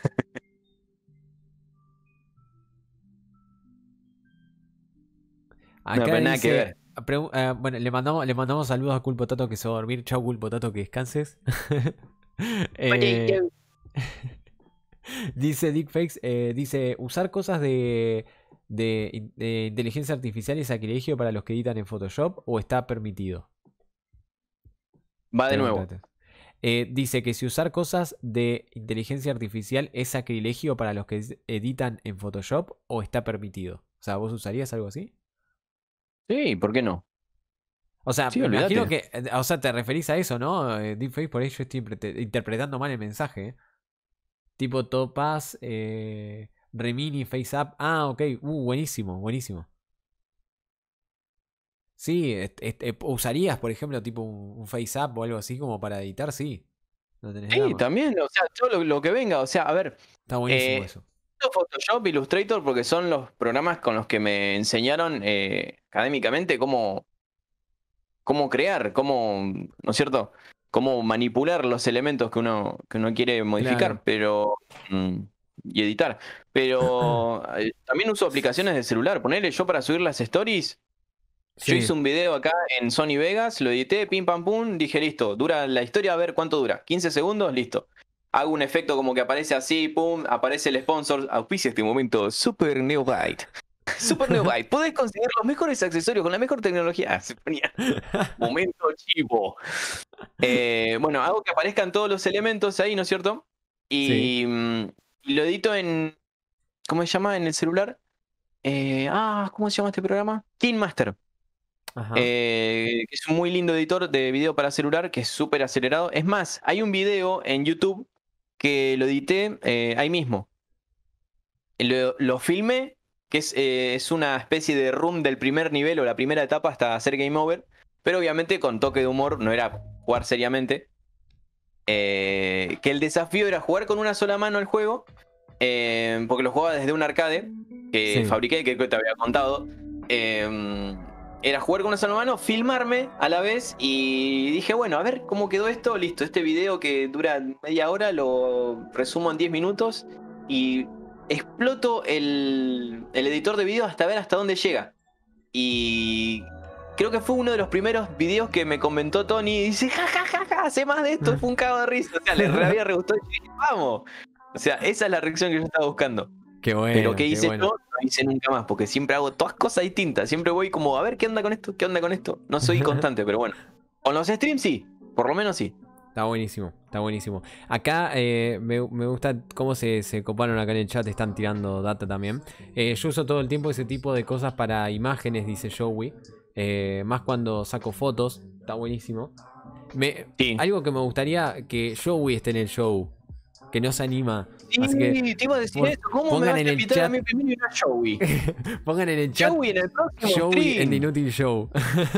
Acá pero nada que dice, ver. pregu- eh, bueno, le mandamos, le mandamos saludos a Culpo Tato que se va a dormir. Chau Culpo Tato, que descanses. Eh, dice Dickfakes, eh, dice, usar cosas de, de, in- de inteligencia artificial es sacrilegio para los que editan en Photoshop o está permitido. Va de nuevo. Pregúntate. Eh, dice que si usar cosas de inteligencia artificial es sacrilegio para los que es- editan en Photoshop o está permitido. O sea, ¿vos usarías algo así? Sí, ¿por qué no? O sea, Sí, me imagino olvídate. que, eh, o sea, te referís a eso, ¿no? Eh, Deepfake, por ahí yo estoy interprete- interpretando mal el mensaje. ¿eh? Tipo Topaz, eh, Remini, FaceApp. Ah, ok. Uh, buenísimo, buenísimo. Sí, est- est- eh, usarías, por ejemplo, tipo un, un FaceApp o algo así como para editar, sí. No tenés Sí, drama. también, o sea, todo lo, lo que venga. O sea, a ver, Está buenísimo eh, eso. Photoshop, Illustrator, porque son los programas con los que me enseñaron eh, académicamente cómo, cómo crear, cómo, ¿no es cierto? Cómo manipular los elementos que uno, que uno quiere modificar, Claro. pero mm, y editar. Pero eh, también uso aplicaciones de celular. Ponerle yo para subir las stories. Yo Sí. hice un video acá en Sony Vegas, lo edité, pim pam pum, dije listo, dura la historia, a ver cuánto dura. quince segundos, listo. Hago un efecto como que aparece así, pum, aparece el sponsor, auspicia este momento, Super Neobyte. Super Neobyte, podés conseguir los mejores accesorios con la mejor tecnología. Ah, se ponía. Momento chivo. Eh, bueno, hago que aparezcan todos los elementos ahí, ¿no es cierto? Y, Sí. mm, y lo edito en. ¿Cómo se llama? En el celular. Eh, ah, ¿cómo se llama este programa? KineMaster. Ajá. Eh, que es un muy lindo editor de video para celular que es súper acelerado. Es más, hay un video en YouTube que lo edité eh, ahí mismo. Lo, lo filmé, que es, eh, es una especie de room del primer nivel o la primera etapa hasta hacer game over, pero obviamente con toque de humor, no era jugar seriamente. Eh, que el desafío era jugar con una sola mano el juego, eh, porque lo jugaba desde un arcade que Sí. fabriqué, que creo que te había contado. Eh, era jugar con una sola mano, filmarme a la vez y dije, bueno, a ver cómo quedó esto, listo, este video que dura media hora lo resumo en diez minutos y exploto el, el editor de video hasta ver hasta dónde llega. Y creo que fue uno de los primeros videos que me comentó Tony y dice, ja, ja, ja, ja, sé más de esto, fue un cago de risa. O sea, le re había re gustado y dije, vamos. O sea, esa es la reacción que yo estaba buscando. Qué bueno. Pero que qué hice bueno. yo, no hice nunca más, porque siempre hago todas cosas distintas. Siempre voy como, a ver, ¿qué onda con esto? ¿Qué onda con esto? No soy constante, pero bueno. Con los streams sí, por lo menos sí. Está buenísimo, está buenísimo. Acá eh, me, me gusta cómo se, se coparon acá en el chat, están tirando data también. Eh, yo uso todo el tiempo ese tipo de cosas para imágenes, dice Joey. Eh, más cuando saco fotos, está buenísimo. Me, Sí. Algo que me gustaría que Joey esté en el show, que no se anima. Sí, Así que te iba a decir por- eso. ¿Cómo me pongan vas a en el invitar chat- a mí primero y no a Joey? pongan en el chat Joey en el próximo Joey en stream. The Inútil Show.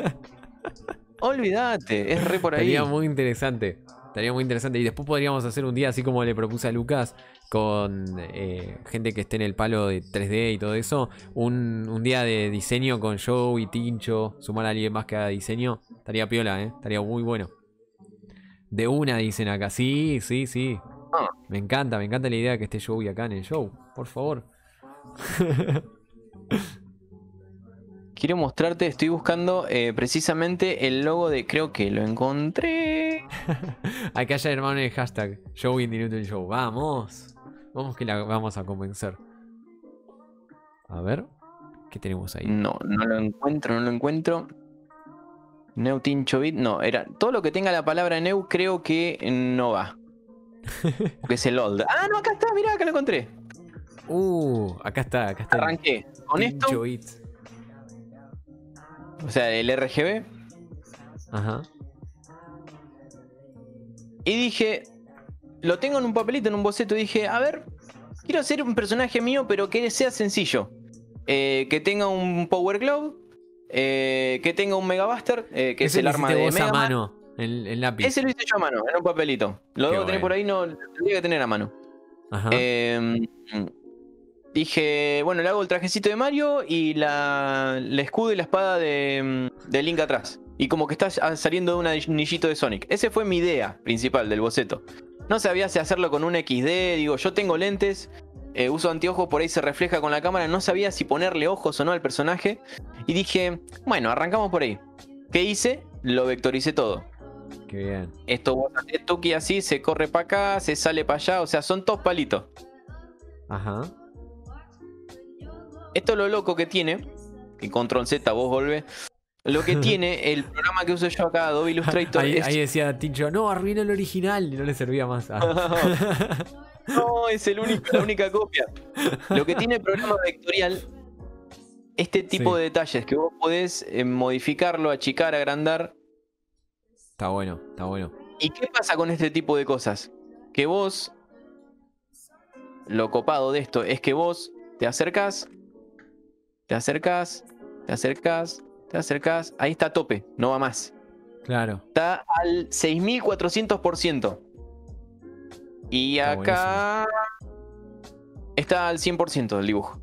Olvídate, es re por ahí. Estaría muy interesante. Estaría muy interesante. Y después podríamos hacer un día, así como le propuse a Lucas, con eh, gente que esté en el palo de tres D y todo eso. Un, un día de diseño con Joe y Tincho. Sumar a alguien más que haga diseño. Estaría piola, ¿eh? Estaría muy bueno. De una dicen acá. Sí, sí, sí. Ah. Me encanta, me encanta la idea que esté Joey acá en el show. Por favor. Quiero mostrarte, estoy buscando eh, precisamente el logo de, creo que lo encontré. Acá ya hermano el hashtag Joey in the Inútil Show. Vamos. Vamos que la vamos a convencer. A ver. ¿Qué tenemos ahí? No, no lo encuentro, no lo encuentro. Neutinchobit, no, era. Todo lo que tenga la palabra Neu creo que no va. Porque es el old. Ah, no, acá está, mirá, acá lo encontré. Uh, acá está, acá está. el Arranqué con esto, Tincho It. o sea, el R G B. Ajá. Y dije, lo tengo en un papelito, en un boceto. Y dije, a ver, quiero hacer un personaje mío, pero que sea sencillo. Eh, que tenga un Power Glove. Eh, que tenga un Mega Buster, eh, que Ese es el lo arma hiciste de vos Mega a Man. mano, en, en lápiz. Ese lo hice yo a mano, en un papelito. Lo Qué debo tener bueno. por ahí, no lo tendría que tener a mano. Ajá. Eh, dije, bueno, le hago el trajecito de Mario y la, el escudo y la espada de, de Link atrás. Y como que está saliendo de un anillito de Sonic. Esa fue mi idea principal del boceto. No sabía si hacerlo con un equis de, digo, yo tengo lentes, eh, uso anteojos, por ahí se refleja con la cámara. No sabía si ponerle ojos o no al personaje. Y dije, bueno, arrancamos por ahí. ¿Qué hice? Lo vectoricé todo. Qué bien. Esto vos haces tuki así, se corre para acá, se sale para allá, o sea, son todos palitos. Ajá. Esto es lo loco que tiene, que control Z vos volvés. Lo que tiene el programa que uso yo acá, Adobe Illustrator, Ahí, es... ahí decía Tincho, no, arruinó el original y no le servía más. Ah. No, es el único, la única copia. Lo que tiene el programa vectorial, este tipo Sí. de detalles que vos podés eh, modificarlo, achicar, agrandar. Está bueno, está bueno. ¿Y qué pasa con este tipo de cosas? Que vos, lo copado de esto es que vos te acercás, te acercás, te acercás, te acercás, ahí está a tope, no va más. Claro. Está al seis mil cuatrocientos por ciento. Y Está acá está al cien por ciento del dibujo.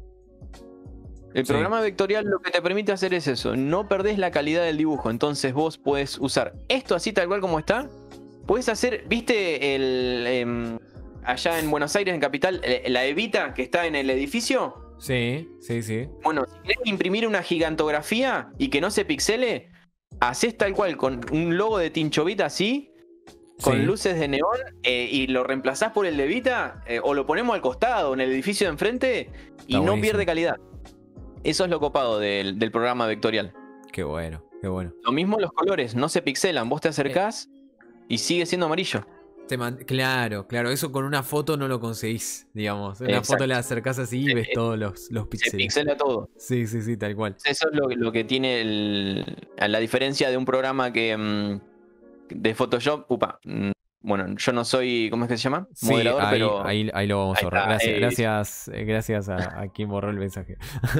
El Sí. programa vectorial lo que te permite hacer es eso, no perdés la calidad del dibujo, entonces vos podés usar esto así tal cual como está. Podés hacer, ¿viste el em, allá en Buenos Aires, en Capital, eh, la Evita que está en el edificio? Sí, sí, sí. Bueno, si querés imprimir una gigantografía y que no se pixele, haces tal cual con un logo de Tinchovita así, con Sí. luces de neón, eh, y lo reemplazás por el de Evita, eh, o lo ponemos al costado, en el edificio de enfrente, y Está no buenísimo. pierde calidad. Eso es lo copado del, del programa vectorial. Qué bueno, qué bueno. Lo mismo los colores, no se pixelan, vos te acercás y sigue siendo amarillo. Te man- Claro, claro, eso con una foto no lo conseguís, digamos. Una Exacto. foto la acercás así y Eh, ves eh, todos los, los Se píxeles. pixela todo. Sí, sí, sí, tal cual. Eso es lo, lo que tiene el- a la diferencia de un programa que mm, de Photoshop, upa, mm, Bueno, yo no soy, ¿cómo es que se llama? Sí, Moderador, ahí, pero ahí, ahí lo vamos ahí a borrar. está. Gracias, eh, gracias, eh, gracias a, a quien borró el mensaje.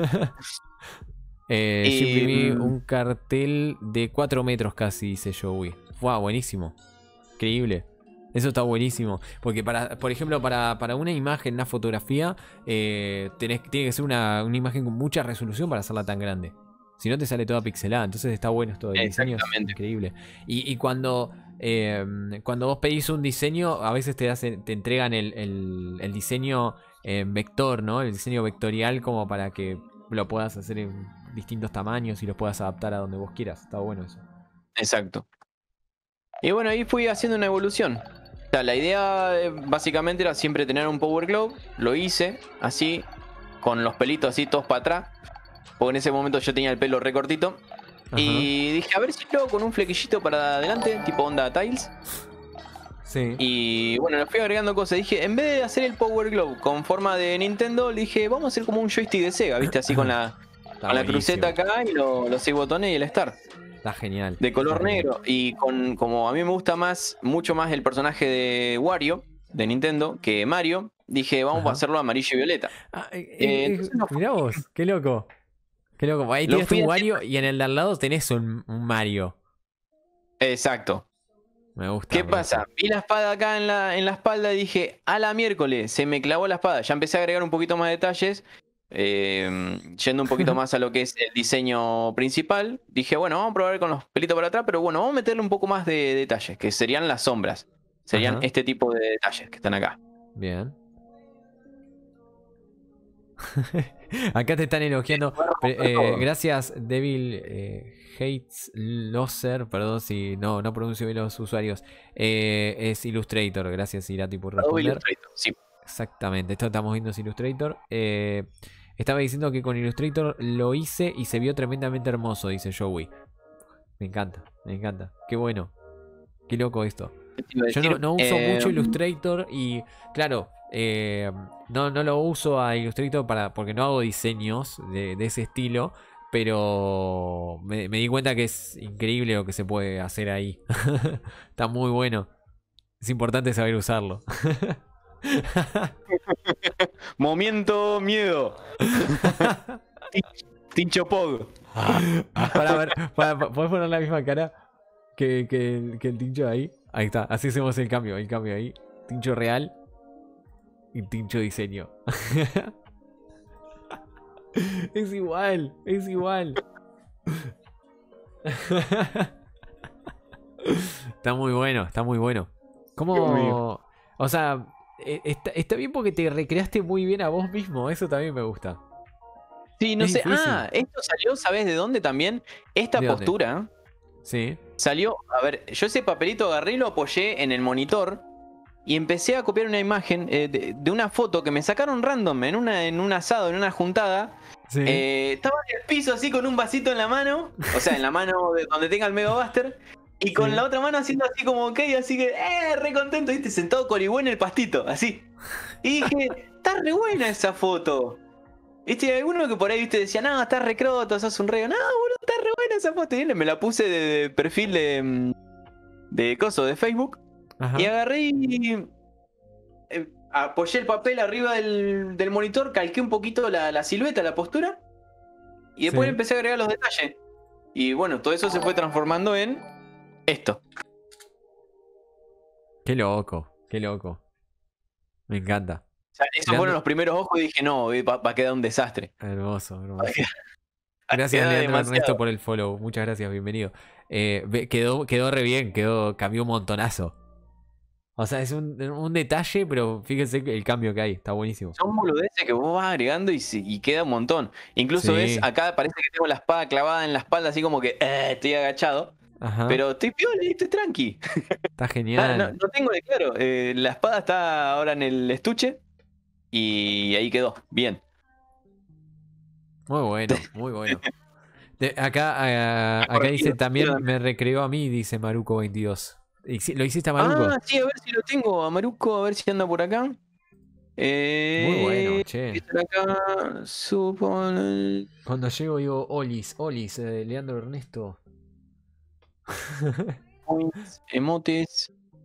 Eh, yo y, imprimí mm, un cartel de cuatro metros casi, dice Joey. Wow, buenísimo. Increíble. Eso está buenísimo. Porque, para, por ejemplo, para, para una imagen, una fotografía, eh, tenés, tiene que ser una, una imagen con mucha resolución para hacerla tan grande. Si no, te sale toda pixelada. Entonces está bueno esto del diseño, es exactamente. increíble. Y, y cuando, eh, cuando vos pedís un diseño, a veces te, hacen, te entregan el, el, el diseño en vector, ¿no? El diseño vectorial como para que lo puedas hacer en distintos tamaños y lo puedas adaptar a donde vos quieras. Está bueno eso. Exacto. Y bueno, ahí fui haciendo una evolución. O sea, la idea eh, básicamente era siempre tener un Power Glove. Lo hice así, con los pelitos así todos para atrás. Porque en ese momento yo tenía el pelo recortito. Ajá. Y dije, a ver si lo hago con un flequillito para adelante, tipo onda Tiles. Sí. Y bueno, le fui agregando cosas. Dije, en vez de hacer el Power Glove con forma de Nintendo, le dije, vamos a hacer como un joystick de Sega, ¿viste? Así con la, Está con la buenísimo. cruceta acá y lo- los seis botones y el Start. Está genial. De color Está genial. negro. Y con como a mí me gusta más, mucho más el personaje de Wario, de Nintendo, que Mario, dije, vamos Ajá. a hacerlo amarillo y violeta. Ah, eh, Eh, eh, entonces lo fui, mirá vos, qué loco. Qué loco. Ahí lo tienes fui un haciendo. Wario y en el de al lado tenés un, un Mario. Exacto. Me gusta. ¿Qué me pasa? gusta. Vi la espada acá en la, en la espalda y dije, a la miércoles, se me clavó la espada. Ya empecé a agregar un poquito más de detalles, eh, yendo un poquito más a lo que es el diseño principal. Dije, bueno, vamos a probar con los pelitos para atrás, pero bueno, vamos a meterle un poco más de detalles, que serían las sombras. Serían Ajá. este tipo de detalles que están acá. Bien. Acá te están elogiando. Voy a Pre- romper eh, todo. gracias, Devil eh, Hates Loser. Perdón si no, no pronuncio bien los usuarios. Eh, es Illustrator. Gracias, Irati, por Adobe responder. Illustrator, sí. Exactamente, esto estamos viendo es Illustrator. Eh, estaba diciendo que con Illustrator lo hice y se vio tremendamente hermoso, dice Joey. Me encanta, me encanta. Qué bueno. Qué loco esto. ¿Qué te iba a Yo no, decir? no uso Eh, mucho Illustrator y claro, eh, no, no lo uso a Illustrator para, porque no hago diseños de, de ese estilo, pero me, me di cuenta que es increíble lo que se puede hacer ahí. Está muy bueno. Es importante saber usarlo. Momento miedo. Tincho Pog. Para ver, para, para- ¿podés poner la misma cara que, que, el, que el Tincho ahí? Ahí está, así hacemos el cambio, el cambio ahí. Tincho real y Tincho diseño. Es igual, es igual. Está muy bueno, está muy bueno. Dios mío. ¿Cómo? O sea, eh, está, está bien porque te recreaste muy bien a vos mismo. Eso también me gusta. Sí, no Es sé. difícil. Ah, esto salió, ¿sabes de dónde también? Esta ¿De dónde? postura Sí. salió. A ver, yo ese papelito agarré y lo apoyé en el monitor y empecé a copiar una imagen eh, de, de una foto que me sacaron random en, una, en un asado, en una juntada. Sí. Eh, estaba en el piso así con un vasito en la mano, o sea, en la mano de donde tenga el Mega Buster, y con Sí. la otra mano haciendo así como ok, así que, eh, re contento, viste, sentado coribú en el pastito, así. Y dije, está re buena esa foto. Viste, alguno que por ahí, viste, decía, no, está re croto, sos un reo. No, boludo, está re buena esa foto. Y me la puse de, de perfil de, mm, de coso, de Facebook, Ajá. y agarré y eh, apoyé el papel arriba del, del monitor, calqué un poquito la, la silueta, la postura, y después Sí. empecé a agregar los detalles. Y bueno, todo eso se fue transformando en esto. Qué loco, qué loco. Me encanta. O sea, esos Leandro- fueron los primeros ojos y dije, no, va, va a quedar un desastre. Hermoso, hermoso. Va a quedar- Gracias, queda Leandro demasiado. Ernesto, por el follow. Muchas gracias, bienvenido. Eh, ve- quedó, quedó re bien, quedó, cambió un montonazo. O sea, es un, un detalle, pero fíjense el cambio que hay. Está buenísimo. Son boludeces que vos vas agregando y, se- y queda un montón. Incluso ves, Sí. acá parece que tengo la espada clavada en la espalda, así como que eh, estoy agachado. Ajá. Pero estoy piola, estoy tranqui. Está Ah, genial. no, no tengo de claro. eh, la espada está ahora en el estuche y ahí quedó. Bien. Muy bueno, muy bueno. De- acá ah, acá dice Corregido. también me recreó a mí, dice Maruco veintidós. Hici- ¿Lo hiciste a Maruco? Ah, sí, a ver si lo tengo a Maruco, a ver si anda por acá. Eh, Muy bueno, che. está acá, supone... Cuando llego digo, Olis, Olis, eh, Leandro Ernesto. Points, emotes.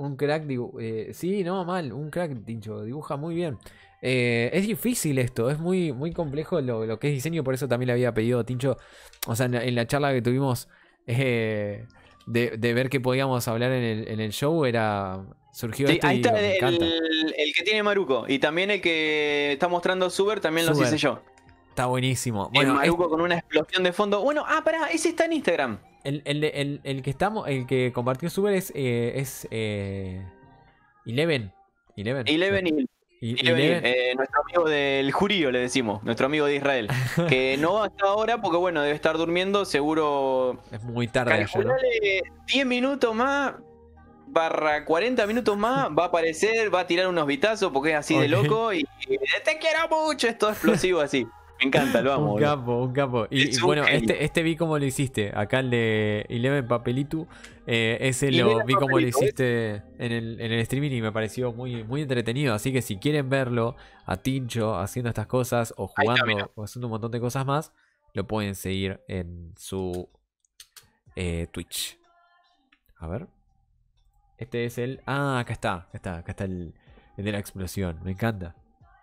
Un crack, dibu- eh, sí, no, mal, un crack, Tincho, dibuja muy bien. Eh, es difícil esto, es muy, muy complejo lo, lo que es diseño, por eso también le había pedido a Tincho, o sea, en la, en la charla que tuvimos eh, de, de ver qué podíamos hablar en el, en el show, era surgió Sí, esto ahí y digo, está me encanta. el, el que tiene Maruko. Y también el que está mostrando Suber, también los hice Súper, yo. está buenísimo. En Bueno, es- Maruko con una explosión de fondo. Bueno, ah, pará, ese está en Instagram. el, el, de- el- el que estamos, el que compartió Super es, eh, es eh, Eleven. Eleven. Eleven y Y- Eleven Hill, Eleven. eh, nuestro amigo del Jurío, le decimos, nuestro amigo de Israel. Que no va hasta ahora porque, bueno, debe estar durmiendo, seguro. Es muy tarde allá, ¿no? Calculale diez minutos más, barra cuarenta minutos más, va a aparecer, va a tirar unos vitazos porque es así de Ok. loco y, y te quiero mucho, es todo explosivo así. Me encanta, lo amo. Un boludo. capo, un capo. Y, Es y un bueno, genio. este, este vi cómo lo hiciste. Acá el de Eleven Papelitu. eh, ese lo Eleven vi cómo lo Papelitu, ¿ves? hiciste en el, en el streaming y me pareció muy, muy entretenido. Así que si quieren verlo a Tincho haciendo estas cosas o Ahí está, jugando o haciendo un montón de cosas más, lo pueden seguir en su eh, Twitch. A ver. Este es el. Ah, acá está. Acá está, acá está el, el de la explosión. Me encanta.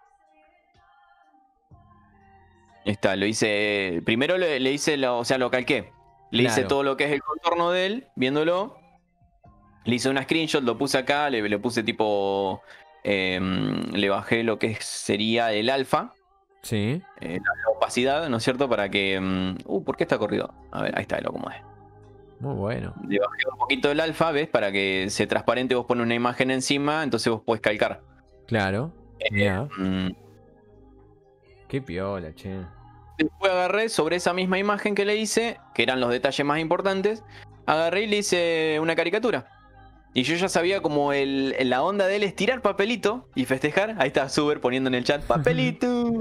Ahí está, lo hice. Primero le, le hice, lo, o sea, lo calqué. Le hice Claro. todo lo que es el contorno de él, viéndolo. Le hice una screenshot, lo puse acá, le, le puse tipo. em, le bajé lo que sería el alfa, Sí. eh, la, la opacidad, ¿no es cierto? Para que. em, uh, ¿por qué está corrido? A ver, ahí está, lo acomodé. Muy bueno. Le bajé un poquito el alfa, ¿ves? Para que sea transparente, vos pones una imagen encima, entonces vos podés calcar. Claro. Mirá. Mm, Qué piola, che. Después agarré sobre esa misma imagen que le hice, que eran los detalles más importantes, agarré y le hice una caricatura. Y yo ya sabía como el, la onda de él es tirar papelito y festejar. Ahí está Suber poniendo en el chat, papelito.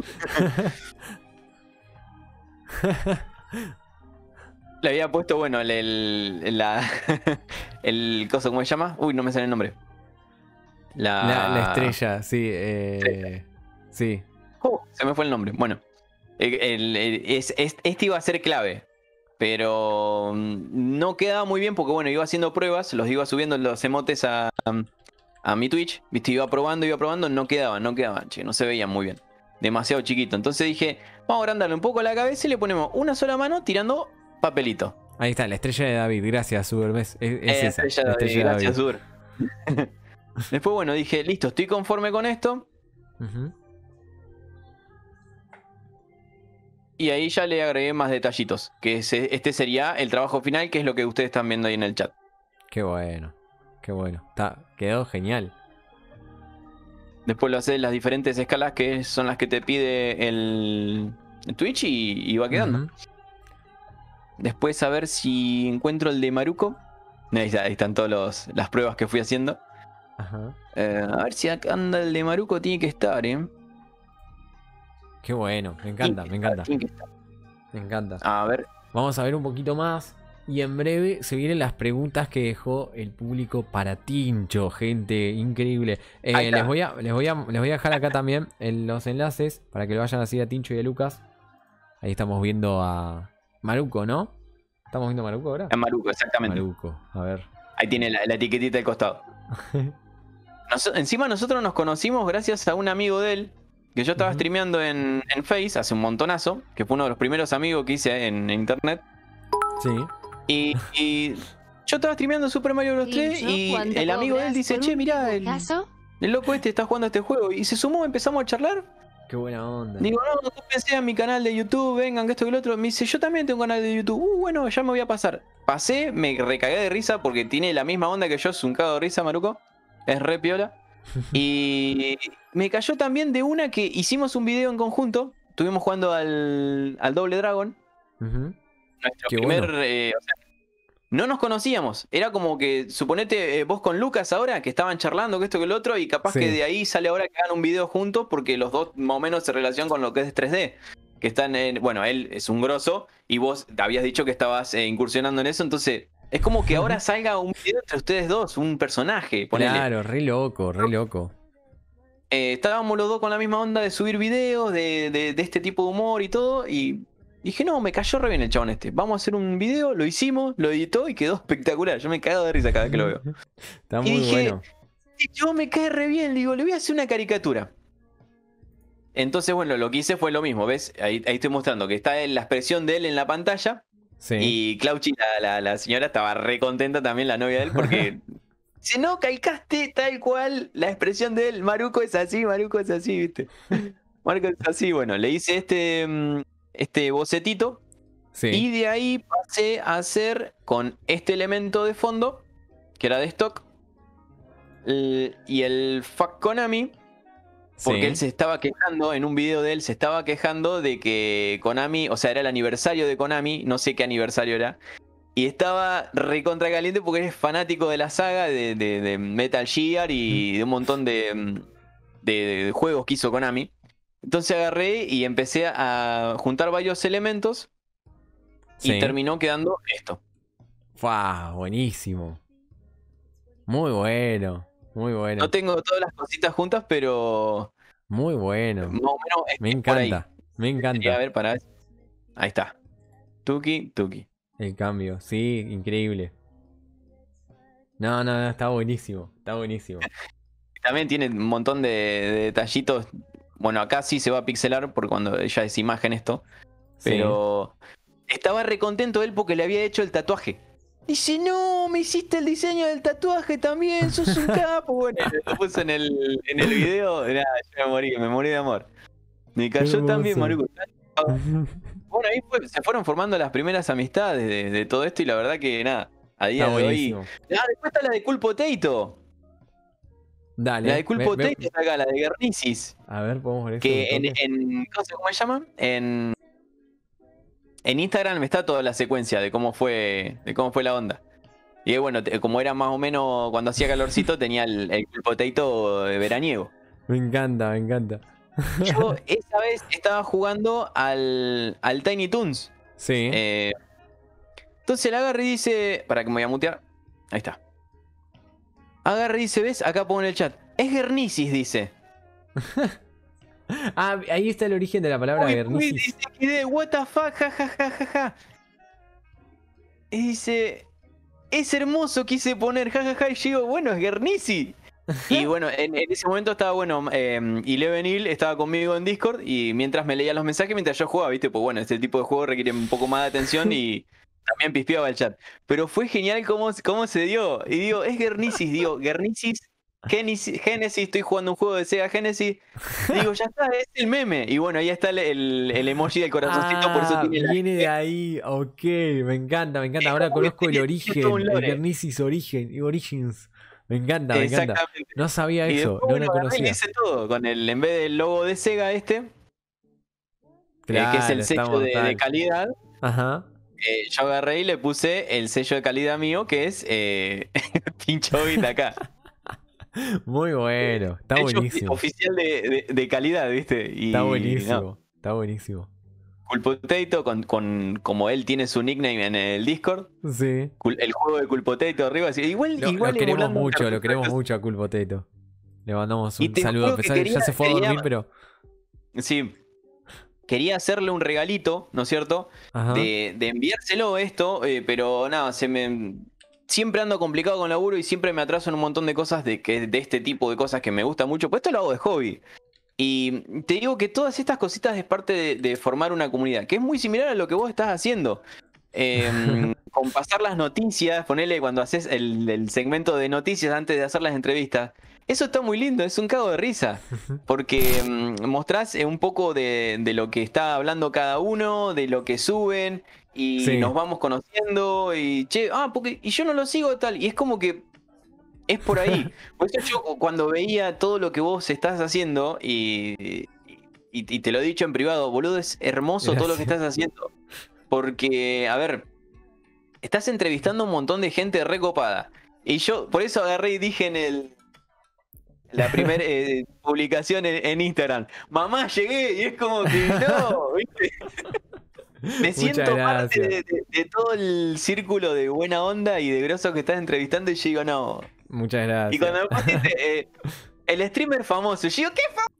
Le había puesto, bueno, el, el, la, el coso, ¿cómo se llama? Uy, no me sale el nombre. La, La, la estrella, sí. Eh, sí. Uh, se me fue el nombre. Bueno, el- el- el- es- es- este iba a ser clave, pero mm, no quedaba muy bien porque, bueno, iba haciendo pruebas, los iba subiendo los emotes a, a mi Twitch, viste, iba probando, iba probando, no quedaban, no quedaban, che, no se veían muy bien. Demasiado chiquito. Entonces dije, vamos a agrandarle un poco la cabeza y le ponemos una sola mano tirando papelito. Ahí está, la estrella de David. Gracias, Supermes. Es, es Eh, esa. estrella La de- estrella de gracias, David. Sur. Después, bueno, dije, listo, estoy conforme con esto. Ujú. Y ahí ya le agregué más detallitos. Que ese- este sería el trabajo final, que es lo que ustedes están viendo ahí en el chat. Qué bueno. Qué bueno. Está, quedó genial. Después lo haces en las diferentes escalas que son las que te pide el, el Twitch y, y va quedando. Ujú. Después a ver si encuentro el de Maruko. Ahí, está, ahí están todas las pruebas que fui haciendo. Ajá. Eh, a ver si acá anda el de Maruko, tiene que estar, ¿eh? Qué bueno. Me encanta, me encanta. Tiene que estar. Me encanta. A ver, Vamos a ver un poquito más. Y en breve se vienen las preguntas que dejó el público para Tincho, gente. Increíble. Eh, Ahí está. les, voy a, les, voy a, les voy a dejar acá también en los enlaces para que lo vayan a seguir a Tincho y a Lucas. Ahí estamos viendo a Maruko, ¿no? ¿Estamos viendo a Maruko ahora? es Maruko, exactamente. Maruko, a ver. Ahí tiene la, la etiquetita al costado. Noso- encima nosotros nos conocimos gracias a un amigo de él, que yo estaba Ujú. streameando en, en Face hace un montonazo, que fue uno de los primeros amigos que hice en, en internet. Sí. Y, y yo estaba streameando Super Mario Bros. tres y el amigo de él dice, che, mirá, el, el loco este está jugando a este juego. Y se sumó, empezamos a charlar. Qué buena onda. Digo, no, no pensé en mi canal de YouTube, vengan, que esto que lo otro. Me dice, yo también tengo un canal de YouTube. Uh, bueno, ya me voy a pasar. Pasé, me recagué de risa porque tiene la misma onda que yo, es un cago de risa, Maruko. Es re piola. Y me cayó también de una que hicimos un video en conjunto. Estuvimos jugando al, al Doble Dragon. Ujú. Nuestro Qué primer. bueno. eh, o sea, no nos conocíamos. Era como que, suponete, eh, vos con Lucas ahora, que estaban charlando, que esto que lo otro, y capaz Sí. que de ahí sale ahora que hagan un video juntos, porque los dos más o menos se relacionan con lo que es tres D. Que están en. Bueno, él es un grosso, y vos te habías dicho que estabas eh, incursionando en eso, entonces. Es como que ahora salga un video entre ustedes dos, un personaje, ponele. Claro, re loco, re loco. Eh, estábamos los dos con la misma onda de subir videos, de, de- de este tipo de humor y todo, y, Dije, no, me cayó re bien el chabón este. Vamos a hacer un video, lo hicimos, lo editó y quedó espectacular. Yo me cago de risa cada vez que lo veo. Está y muy dije, bueno. yo me cae re bien, le digo, le voy a hacer una caricatura. Entonces, bueno, lo que hice fue lo mismo, ¿ves? Ahí, ahí estoy mostrando que está la expresión de él en la pantalla. Sí. Y Clauchi, la, la, la señora, estaba re contenta también, la novia de él, porque si no, calcaste tal cual la expresión de él. Maruco es así, Maruco es así, ¿viste? Maruco es así. Bueno, le hice este, este bocetito. Sí. Y de ahí pasé a hacer con este elemento de fondo, que era de stock, el, y el fuck Konami, porque Sí. él se estaba quejando, en un video de él se estaba quejando de que Konami, o sea, era el aniversario de Konami, no sé qué aniversario era, y estaba recontra caliente porque es fanático de la saga de, de, de Metal Gear y de un montón de, de, de juegos que hizo Konami. Entonces agarré y empecé a juntar varios elementos. Sí. Y terminó quedando esto. ¡Fua! Buenísimo. Muy bueno. Muy bueno. No tengo todas las cositas juntas, pero Muy bueno. más o menos es Me es por ahí. encanta. Me A encanta ver, para ahí está. Tuki, tuki. el cambio. Sí, increíble. No, no, no, está buenísimo. Está buenísimo. También tiene un montón de, de detallitos. Bueno, acá sí se va a pixelar por cuando ya es imagen esto. Pero estaba recontento él porque le había hecho el tatuaje. Dice, no, me hiciste el diseño del tatuaje también, sos un capo. Bueno, lo puso en el, en el video. Nada, yo me morí, me morí de amor. Me cayó tan bien, Maruco. Bueno, ahí fue, se fueron formando las primeras amistades de, de todo esto y la verdad que nada, a día Está de buenísimo. hoy... Ah, después está la de Cool Potato. Dale. La de Cool ve- Potato ve- está acá, la de Guernicis. A ver, podemos ver eso. Que un en, toque? en ¿cómo se cómo se llama? En, en Instagram está toda la secuencia de cómo fue, de cómo fue la onda. Y bueno, te- como era más o menos cuando hacía calorcito, tenía el, el Cool Potato de veraniego. Me encanta, me encanta. Yo esa vez estaba jugando al, al Tiny Toons. Sí. Eh, entonces la agarra y dice. Para que me voy a mutear. Ahí está. Agarra y dice, ¿ves? Acá pongo en el chat. Es Guernicis, dice. Ah, ahí está el origen de la palabra Uy, uy, Guernicis. dice, quedé, what the fuck, ja, ja, ja, ja, ja. Y dice, es hermoso, quise poner, ja, ja, ja. Y yo digo, bueno, es Guernici. Y bueno, en, en ese momento estaba, bueno, eh, Eleven Hill estaba conmigo en Discord y mientras me leía los mensajes, mientras yo jugaba, ¿viste? Pues bueno, este tipo de juego requiere un poco más de atención y también pispeaba el chat. Pero fue genial cómo, cómo se dio. Y digo, es Guernicis, digo, Guernicis, Genesis, Genesis, estoy jugando un juego de Sega Genesis. Digo, ya está, es el meme. Y bueno, ahí está el, el, el emoji del corazoncito, por eso Ah, tiene la... viene de ahí, ok, me encanta, me encanta. Ahora Es como que conozco el tiene- origen, tiene todo un el lore. Guernicis origen, Origins. Me encanta, me encanta. Exactamente. No sabía Y eso, después, no bueno, lo agarré y conocía. hice todo, con el, en vez del logo de Sega este, eh, que es Claro, el está sello de, de mortal. calidad, Ajá. eh, yo agarré y le puse el sello de calidad mío, que es eh, Pincho Bit acá. Muy bueno, está Sello ofi- buenísimo. oficial de, de- de calidad, ¿viste? Y Está no, buenísimo, está buenísimo. Cool Potato, con, con, como él tiene su nickname en el Discord, Sí. Cool- el juego de Cool Potato arriba, así, igual, Lo, igual lo queremos emulando mucho, lo cartuchos. queremos mucho a Cool Potato. Le mandamos Y un te saludo, a juro que pesar de que ya quería- se fue a quería- dormir, pero. Sí. Quería hacerle un regalito, ¿no es cierto? Ajá. De, de enviárselo esto, eh, pero nada, se me. Siempre ando complicado con laburo y siempre me atraso en un montón de cosas de, que, de este tipo de cosas que me gusta mucho. Pues esto lo hago de hobby. Y te digo que todas estas cositas es parte de, de formar una comunidad, que es muy similar a lo que vos estás haciendo. Eh, con pasar las noticias, ponele cuando haces el, el segmento de noticias antes de hacer las entrevistas. Eso está muy lindo, es un cago de risa. Porque mm, mostrás eh, un poco de, de lo que está hablando cada uno, de lo que suben, y Sí. nos vamos conociendo, y che, ah, porque, y yo no lo sigo tal, y es como que es por ahí. Por eso yo cuando veía todo lo que vos estás haciendo, y, y, y te lo he dicho en privado, boludo, es hermoso todo lo que Gracias. estás haciendo. Porque, a ver, estás entrevistando a un montón de gente recopada. Y yo, por eso agarré y dije en el la primera eh, publicación en, en Instagram, mamá, llegué, y es como que no, ¿viste? Me siento Muchas parte gracias. de, de- de todo el círculo de buena onda y de grosos que estás entrevistando y yo digo, no. Muchas Y gracias. cuando me pusiste eh, el streamer famoso, yo digo, ¿qué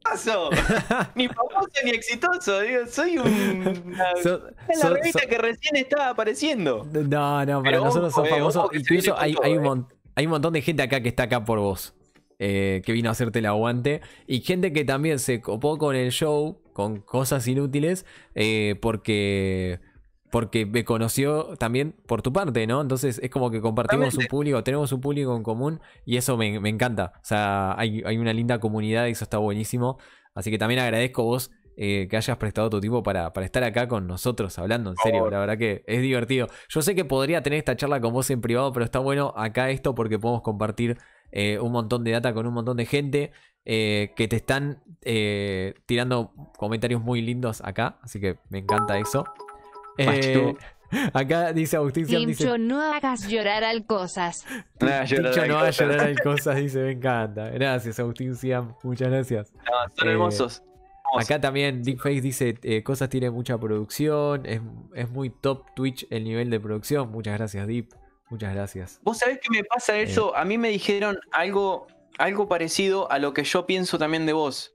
paso. Ni famoso ni exitoso. Digo, soy un, una, So- es so- la revista so- que recién estaba apareciendo. No, no, para Pero nosotros sos ojo, eh, famosos. ojo que se Incluso viene hay, con hay, todo, un eh. mon- hay un montón de gente acá que está acá por vos. eh, que vino a hacerte el aguante. Y gente que también se copó con el show, con cosas inútiles, eh, porque. Porque me conoció también por tu parte, ¿no? Entonces es como que compartimos un Totalmente. público, tenemos un público en común y eso me, me encanta. O sea, hay, hay una linda comunidad y eso está buenísimo. Así que también agradezco vos eh, que hayas prestado tu tiempo para, para estar acá con nosotros hablando, en serio. favor. La verdad que es divertido. Yo sé que podría tener esta charla con vos en privado, pero está bueno acá esto porque podemos compartir eh, un montón de data con un montón de gente eh, que te están eh, tirando comentarios muy lindos acá. Así que me encanta eso. Eh, Machu. acá dice Agustín Siam, dice Tincho, no hagas llorar al cosas. Nah, Tincho llorar no va a cosas. llorar en cosas, dice, me encanta. Gracias, Agustín Siam, muchas gracias. No, son Eh, hermosos. Hermosos. Acá también Dickface dice, eh, cosas tiene mucha producción, es, es muy top Twitch el nivel de producción. Muchas gracias, Deep, muchas gracias. ¿Vos sabés qué me pasa eso? A mí me dijeron algo, algo parecido a lo que yo pienso también de vos.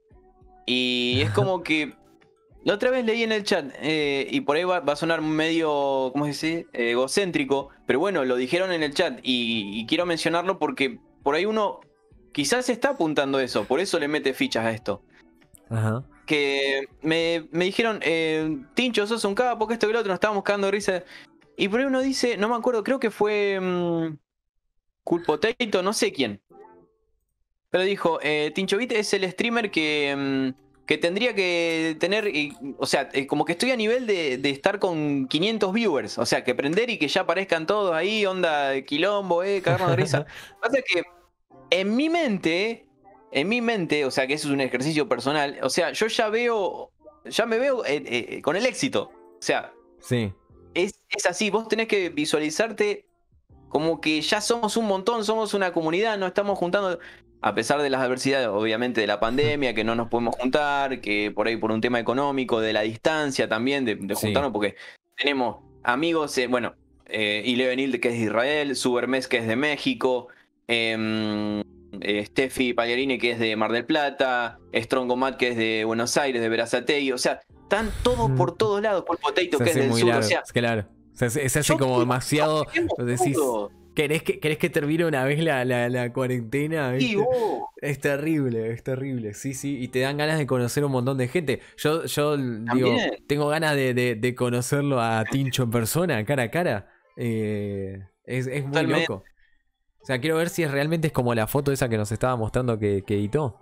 Y es como que la otra vez leí en el chat, eh, y por ahí va, va a sonar medio, ¿cómo se dice? Eh, egocéntrico, pero bueno, lo dijeron en el chat y, y quiero mencionarlo porque por ahí uno quizás está apuntando eso, por eso le mete fichas a esto. Ajá. Que me, me dijeron, eh, Tincho, sos un capo, que esto que lo otro, nos estábamos cagando de risa. Y por ahí uno dice, no me acuerdo, creo que fue um, Cool Potato, no sé quién. Pero dijo, eh, Tincho Beat es el streamer que, um, que tendría que tener, y, o sea, eh, como que estoy a nivel de, de estar con quinientos viewers. O sea, que prender y que ya aparezcan todos ahí, onda quilombo, eh, cagarnos de risa. Pasa que en mi mente, en mi mente, o sea, que eso es un ejercicio personal, o sea, yo ya veo, ya me veo eh, eh, con el éxito. O sea, Sí. es, es así, vos tenés que visualizarte como que ya somos un montón, somos una comunidad, nos estamos juntando, a pesar de las adversidades, obviamente, de la pandemia, que no nos podemos juntar, que por ahí por un tema económico, de la distancia también, de, de Sí. juntarnos, porque tenemos amigos, eh, bueno, eh, Ilevenil, que es de Israel, Subermes, que es de México, eh, eh, Steffi Pagliarini, que es de Mar del Plata, Strongomat, que es de Buenos Aires, de Verazategui, o sea, están todos por todos lados, Paul Potato, Se que es hace del muy sur, largo, o sea, es claro. Se hace, se hace yo como quiero- demasiado. queremos Decís, todo. ¿querés que, ¿querés que termine una vez la, la, la cuarentena? Sí, ¿Viste? vos. Es terrible, es terrible, sí, sí, y te dan ganas de conocer un montón de gente. Yo, yo digo, También. tengo ganas de, de- de conocerlo a Tincho en persona, cara a cara. Eh, es, es muy Totalmente. loco. O sea, quiero ver si es realmente es como la foto esa que nos estaba mostrando que, que editó.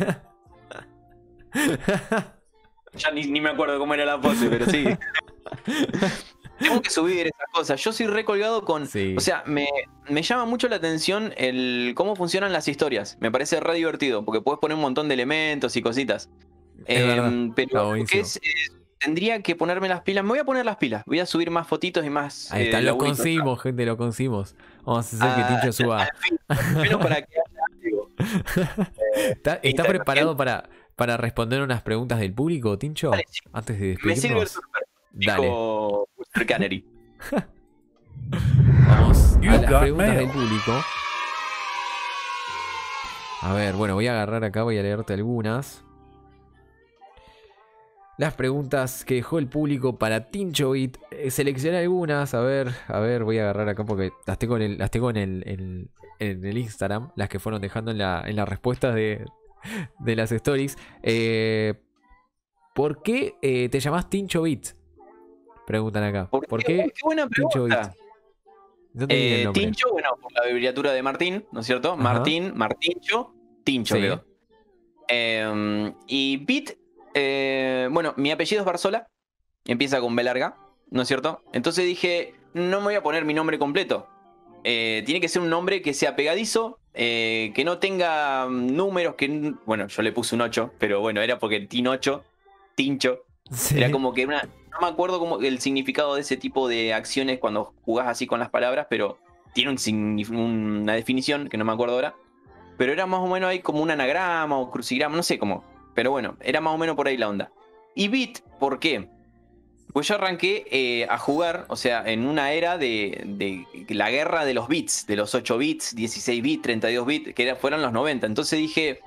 Ya ni, ni me acuerdo cómo era la pose, pero sí. Tengo que subir esas cosas. Yo soy recolgado con. Sí. O sea, me, me llama mucho la atención el cómo funcionan las historias. Me parece re divertido, porque puedes poner un montón de elementos y cositas. Es verdad, Em, está pero lo buenísimo. que es, es- tendría que ponerme las pilas. Me voy a poner las pilas. Voy a subir más fotitos y más. Ahí eh, está, lo laburitos. conseguimos, gente, lo conseguimos. Vamos a hacer que Ah, Tincho suba. al fin, al menos para que haya algo. ¿Está, está Instagram, preparado para, para responder unas preguntas del público, Tincho? Dale, sí. Antes de Me sirve el despedirnos. super. Dale. Dijo Ulster Canary. Vamos You a las got preguntas mail. del público. A ver, bueno, voy a agarrar acá, voy a leerte algunas. Las preguntas que dejó el público para Tincho Beat. Eh, seleccioné algunas, a ver, a ver, voy a agarrar acá porque las tengo en el, las tengo en el, en, en el Instagram, las que fueron dejando en, la, en las respuestas de, de las stories. Eh, ¿Por qué eh, te llamás Tincho Beat? Preguntan acá. ¿Por, ¿Por qué? qué Qué buena Tincho pregunta. Beat? No te digo el Eh, nombre. Tincho, bueno, por la abreviatura de Martín, ¿no es cierto? Ajá. Martín, Martincho, Tincho Sí. quedó. Eh, y Beat, eh, bueno, mi apellido es Barzola, empieza con B larga, ¿no es cierto? Entonces dije, no me voy a poner mi nombre completo. Eh, tiene que ser un nombre que sea pegadizo, eh, que no tenga mm, números, que, bueno, yo le puse un ocho, pero bueno, era porque Tinocho, Tincho, Sí. era como que una. No me acuerdo como el significado de ese tipo de acciones cuando jugás así con las palabras, pero tiene un signif- una definición que no me acuerdo ahora. Pero era más o menos ahí como un anagrama o crucigrama, no sé cómo. Pero bueno, era más o menos por ahí la onda. Y Beat, ¿por qué? Pues yo arranqué eh, a jugar, o sea, en una era de, de la guerra de los bits, de los ocho bits, dieciséis bits, treinta y dos bits, que era, fueron los noventa. Entonces dije,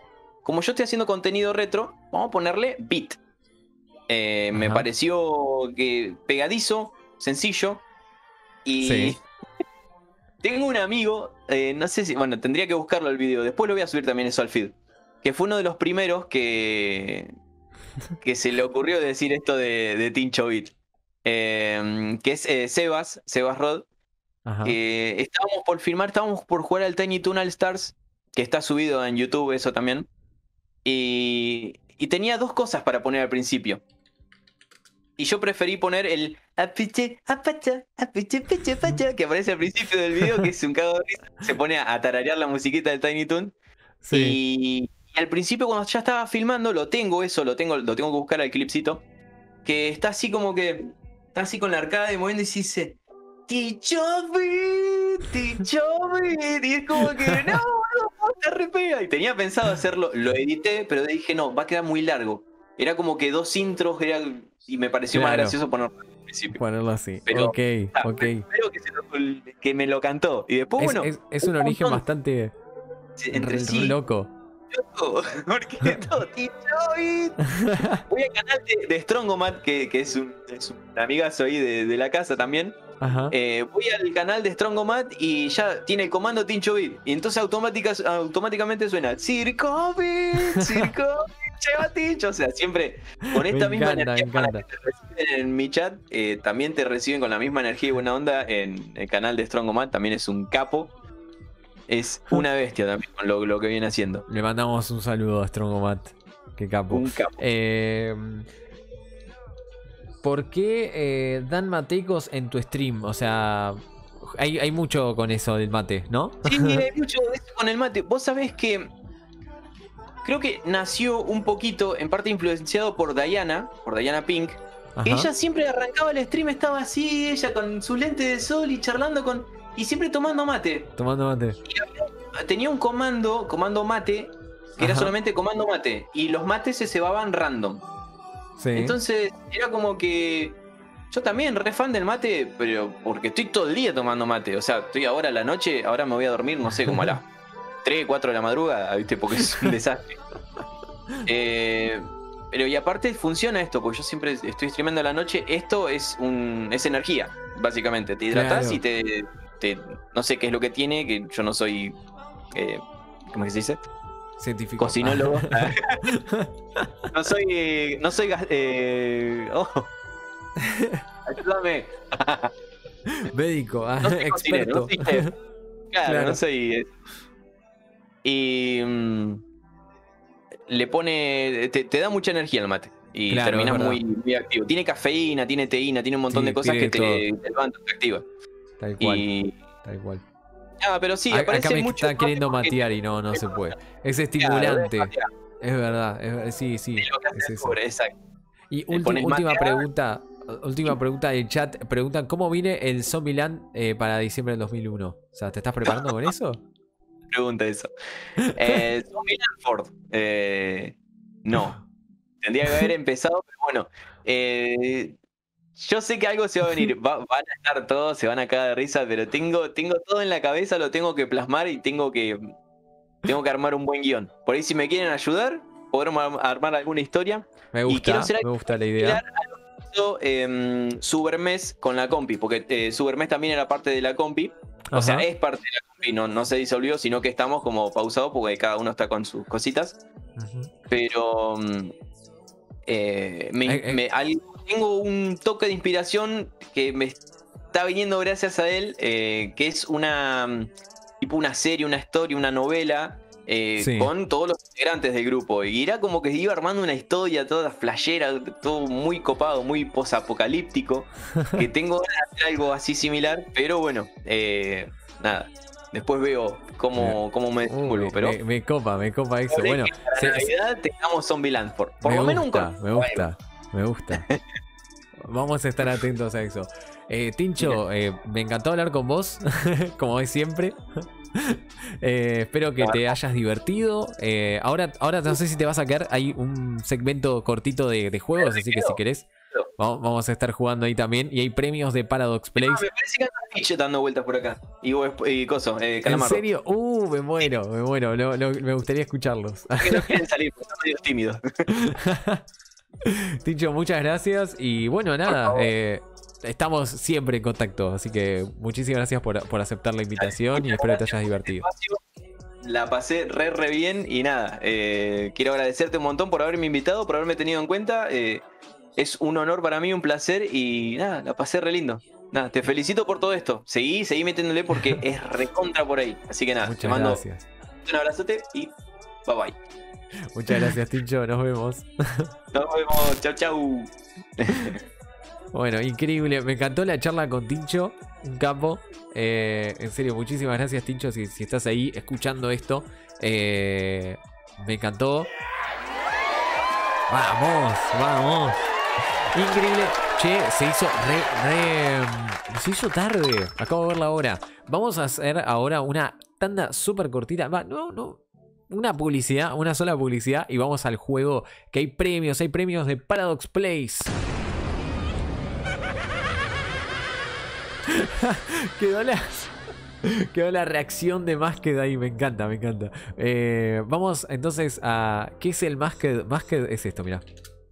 como yo estoy haciendo contenido retro, vamos a ponerle beat. Eh, me pareció que pegadizo, sencillo. Y sí. tengo un amigo, eh, no sé si, bueno, tendría que buscarlo el video. Después lo voy a subir también eso al feed. Que fue uno de los primeros que, que se le ocurrió decir esto de, de Tincho Beat. Eh, que es eh, Sebas, Sebas Rod. Ajá. Eh, estábamos por filmar, estábamos por jugar al Tiny Toon All Stars, que está subido en YouTube, eso también. Y, y tenía dos cosas para poner al principio. Y yo preferí poner el apiche, apacha, apiche, piche, pacha, que aparece al principio del video, que es un cago de risa. Se pone a tararear la musiquita del Tiny Toon. Sí. Y, y al principio, cuando ya estaba filmando, lo tengo eso, lo tengo, lo tengo que buscar al clipcito. Que está así como que. Está así con la arcada de moviendo y dice. Ticho Beat, Ticho Beat. Y es como que no, no, está re pega. Y tenía pensado hacerlo, lo edité, pero dije no, va a quedar muy largo. Era como que dos intros, era, y me pareció Claro. más gracioso ponerlo al principio. Ponerlo así. Pero, ok, ah, ok. Primero que, se lo- que me lo cantó. Y después, Es, bueno. es, es un origen montón bastante entre re- sí. loco. Loco, porque todo Ticho Beat. Voy al canal de, de Strongomat, que, que es, un, es un amigazo ahí de, de la casa también. Ajá. Eh, voy al canal de Strongomat y ya tiene el comando Tincho Beat. Y entonces automática, automáticamente suena Circo Beat, Circo Beat, lleva Tincho. O sea, siempre con esta Me misma encanta, energía me con la encanta. que te reciben en mi chat, eh, también te reciben con la misma energía y buena onda en el canal de Strongomat. También es un capo. Es una bestia también con lo, lo que viene haciendo. Le mandamos un saludo a Strongomat. Qué capo. Un capo. Eh, ¿Por qué eh, dan matecos en tu stream? O sea, hay, hay mucho con eso del mate, ¿no? Sí, hay mucho de eso con el mate. Vos sabés que creo que nació un poquito, en parte influenciado por Diana, por Diana Pink. Ajá. Que ella siempre arrancaba el stream, estaba así, ella con su lente de sol y charlando con. Y siempre tomando mate. Tomando mate. Tenía un comando, comando mate, que era Ajá. solamente comando mate. Y los mates se cebaban random. Sí. Entonces era como que. Yo también, re fan del mate, pero porque estoy todo el día tomando mate. O sea, estoy ahora a la noche, ahora me voy a dormir, no sé, como a las tres, cuatro de la madrugada, ¿viste? Porque es un desastre. Eh, pero y aparte funciona esto, porque yo siempre estoy streamando a la noche. Esto es un es energía, básicamente. Te hidratas Claro. y te, te. No sé qué es lo que tiene, que yo no soy. Eh, ¿Cómo es que se dice? Científico. Cocinólogo. No soy. No soy. gas- Eh, oh. Ayúdame. Médico, ah, No soy cocinero, experto. no soy chef. Claro, Claro. no soy. eh. Y. mm, le pone. Te, te da mucha energía el mate. Y Claro, terminas es verdad. muy, muy activo. Tiene cafeína, tiene teína, tiene un montón Sí, de cosas tiene que te, te levantan, te activan. Tal cual, Y. tal cual. Ah, pero sí, A- aparece Acá me mucho. está queriendo porque- matear y no, no se puede. Es Claro, estimulante. es matear, Es verdad. es- sí, sí. es lo que hace Es el eso. pobre, exacto. Y Le ulti- pones última matear. pregunta. Última pregunta del chat. Preguntan cómo viene el Zombieland eh, para diciembre del dos mil uno. O sea, ¿te estás preparando con eso? Pregunta eso. Eh, Zombie Landford. Eh, no. Tendría que haber empezado, pero bueno. Eh, yo sé que algo se va a venir. Va- van a estar todos, se van a cagar de risa, pero tengo, tengo todo en la cabeza, lo tengo que plasmar y tengo que, tengo que armar un buen guión. Por ahí, si me quieren ayudar, podremos ar- armar alguna historia. Me Y gusta, quiero hacer me algo gusta la idea. similar a lo que hizo eh, Supermes con la compi, porque eh, Supermes también era parte de la compi. O sea, Ajá. es parte de la compi, no, no se disolvió, sino que estamos como pausados porque cada uno está con sus cositas. Ujú. Pero mm, eh, me- Eh, eh. me- al- tengo un toque de inspiración que me está viniendo gracias a él, eh, que es una mm, tipo una serie, una historia, una novela. eh, Sí. Con todos los integrantes del grupo. Y era como que iba armando una historia toda flashera, todo muy copado, muy posapocalíptico. Que tengo ganas de hacer algo así similar, pero bueno, eh, nada. Después veo cómo, cómo me Uh, desenvuelvo. me, pero me- me copa, me copa eso. Habré Bueno, que para se- Navidad tengamos Zombieland. Por, por me lo menos un gusta, con- me gusta, me gusta. Vamos a estar atentos a eso. Eh, Tincho, eh, me encantó hablar con vos, como es siempre. Eh, espero que te hayas divertido. Eh, ahora, ahora no sé si te vas a quedar. Hay un segmento cortito de, de juegos, así que si querés, Vamos, vamos a estar jugando ahí también. Y hay premios de Paradox Place. Ah, me parece que anda Twitch dando vueltas por acá. Y, vos, y Coso, eh, ¿En Calamardo. serio? Uh, me muero, me muero. No, no, me gustaría escucharlos. Que no quieren salir, porque son medio tímidos. Tincho, muchas gracias. Y bueno, nada. Eh, estamos siempre en contacto. Así que muchísimas gracias por, por aceptar la invitación. Y espero que te hayas divertido. La pasé re re bien y nada, eh, quiero agradecerte un montón por haberme invitado, por haberme tenido en cuenta. Eh, es un honor para mí, un placer y nada, la pasé re lindo. Nada, te felicito por todo esto. Seguí, seguí metiéndole porque es recontra por ahí. Así que nada, Muchas te mando gracias. un abrazote y bye bye. Muchas gracias, Tincho. Nos vemos. Nos vemos, chau chau. Bueno, increíble. Me encantó la charla con Tincho, un capo. Eh, en serio, muchísimas gracias, Tincho, si, si estás ahí escuchando esto. Eh, me encantó. Vamos, vamos. Increíble. Che, se hizo re, re... Se hizo tarde. Acabo de ver la hora. Vamos a hacer ahora una tanda súper cortita. Va, no, no. Una publicidad, una sola publicidad. Y vamos al juego. Que hay premios, hay premios de Paradox Place. quedó, la, quedó la reacción de Masked ahí, me encanta, me encanta. Eh, vamos entonces a... ¿Qué es el Masked? Masked es esto, mirá.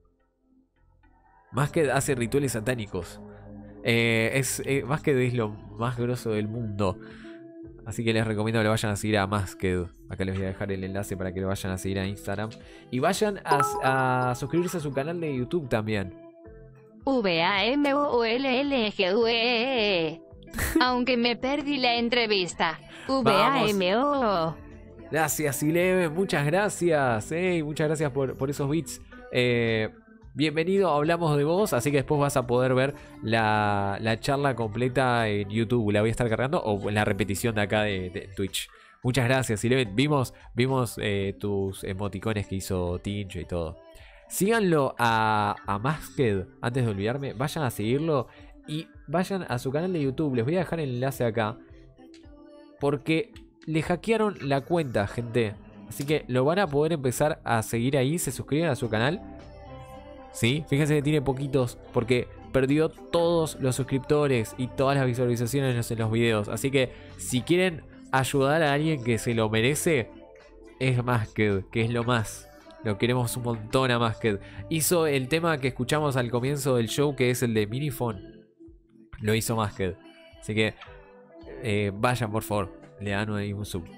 Masked hace rituales satánicos. Eh, es, eh, Masked es lo más grosso del mundo. Así que les recomiendo que le vayan a seguir a Masked. Acá les voy a dejar el enlace para que lo vayan a seguir a Instagram. Y vayan a, a suscribirse a su canal de YouTube también. V A M O L L G U E E. Aunque me perdí la entrevista. V A M O. Gracias, Eleven. Muchas gracias. Hey, muchas gracias por, por esos beats. Eh, bienvenido a Hablamos de Vos. Así que después vas a poder ver la, la charla completa en YouTube. La voy a estar cargando. O en la repetición de acá de, de Twitch. Muchas gracias, Eleven. Vimos, vimos eh, tus emoticones que hizo Tincho y todo. Síganlo a, a Masked, antes de olvidarme, vayan a seguirlo y vayan a su canal de YouTube. Les voy a dejar el enlace acá porque le hackearon la cuenta, gente. Así que lo van a poder empezar a seguir ahí, se suscriben a su canal. Sí, fíjense que tiene poquitos porque perdió todos los suscriptores y todas las visualizaciones en los videos. Así que si quieren ayudar a alguien que se lo merece, es Masked, que es lo más. Lo queremos un montón a Masked. Hizo el tema que escuchamos al comienzo del show, que es el de Minifone. Lo hizo Masked. Así que eh, vayan, por favor. Le dan ahí un sub.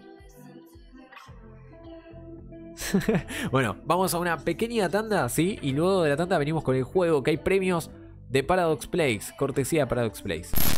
Bueno, vamos a una pequeña tanda, ¿sí? Y luego de la tanda venimos con el juego, que hay premios de Paradox Place. Cortesía de Paradox Place.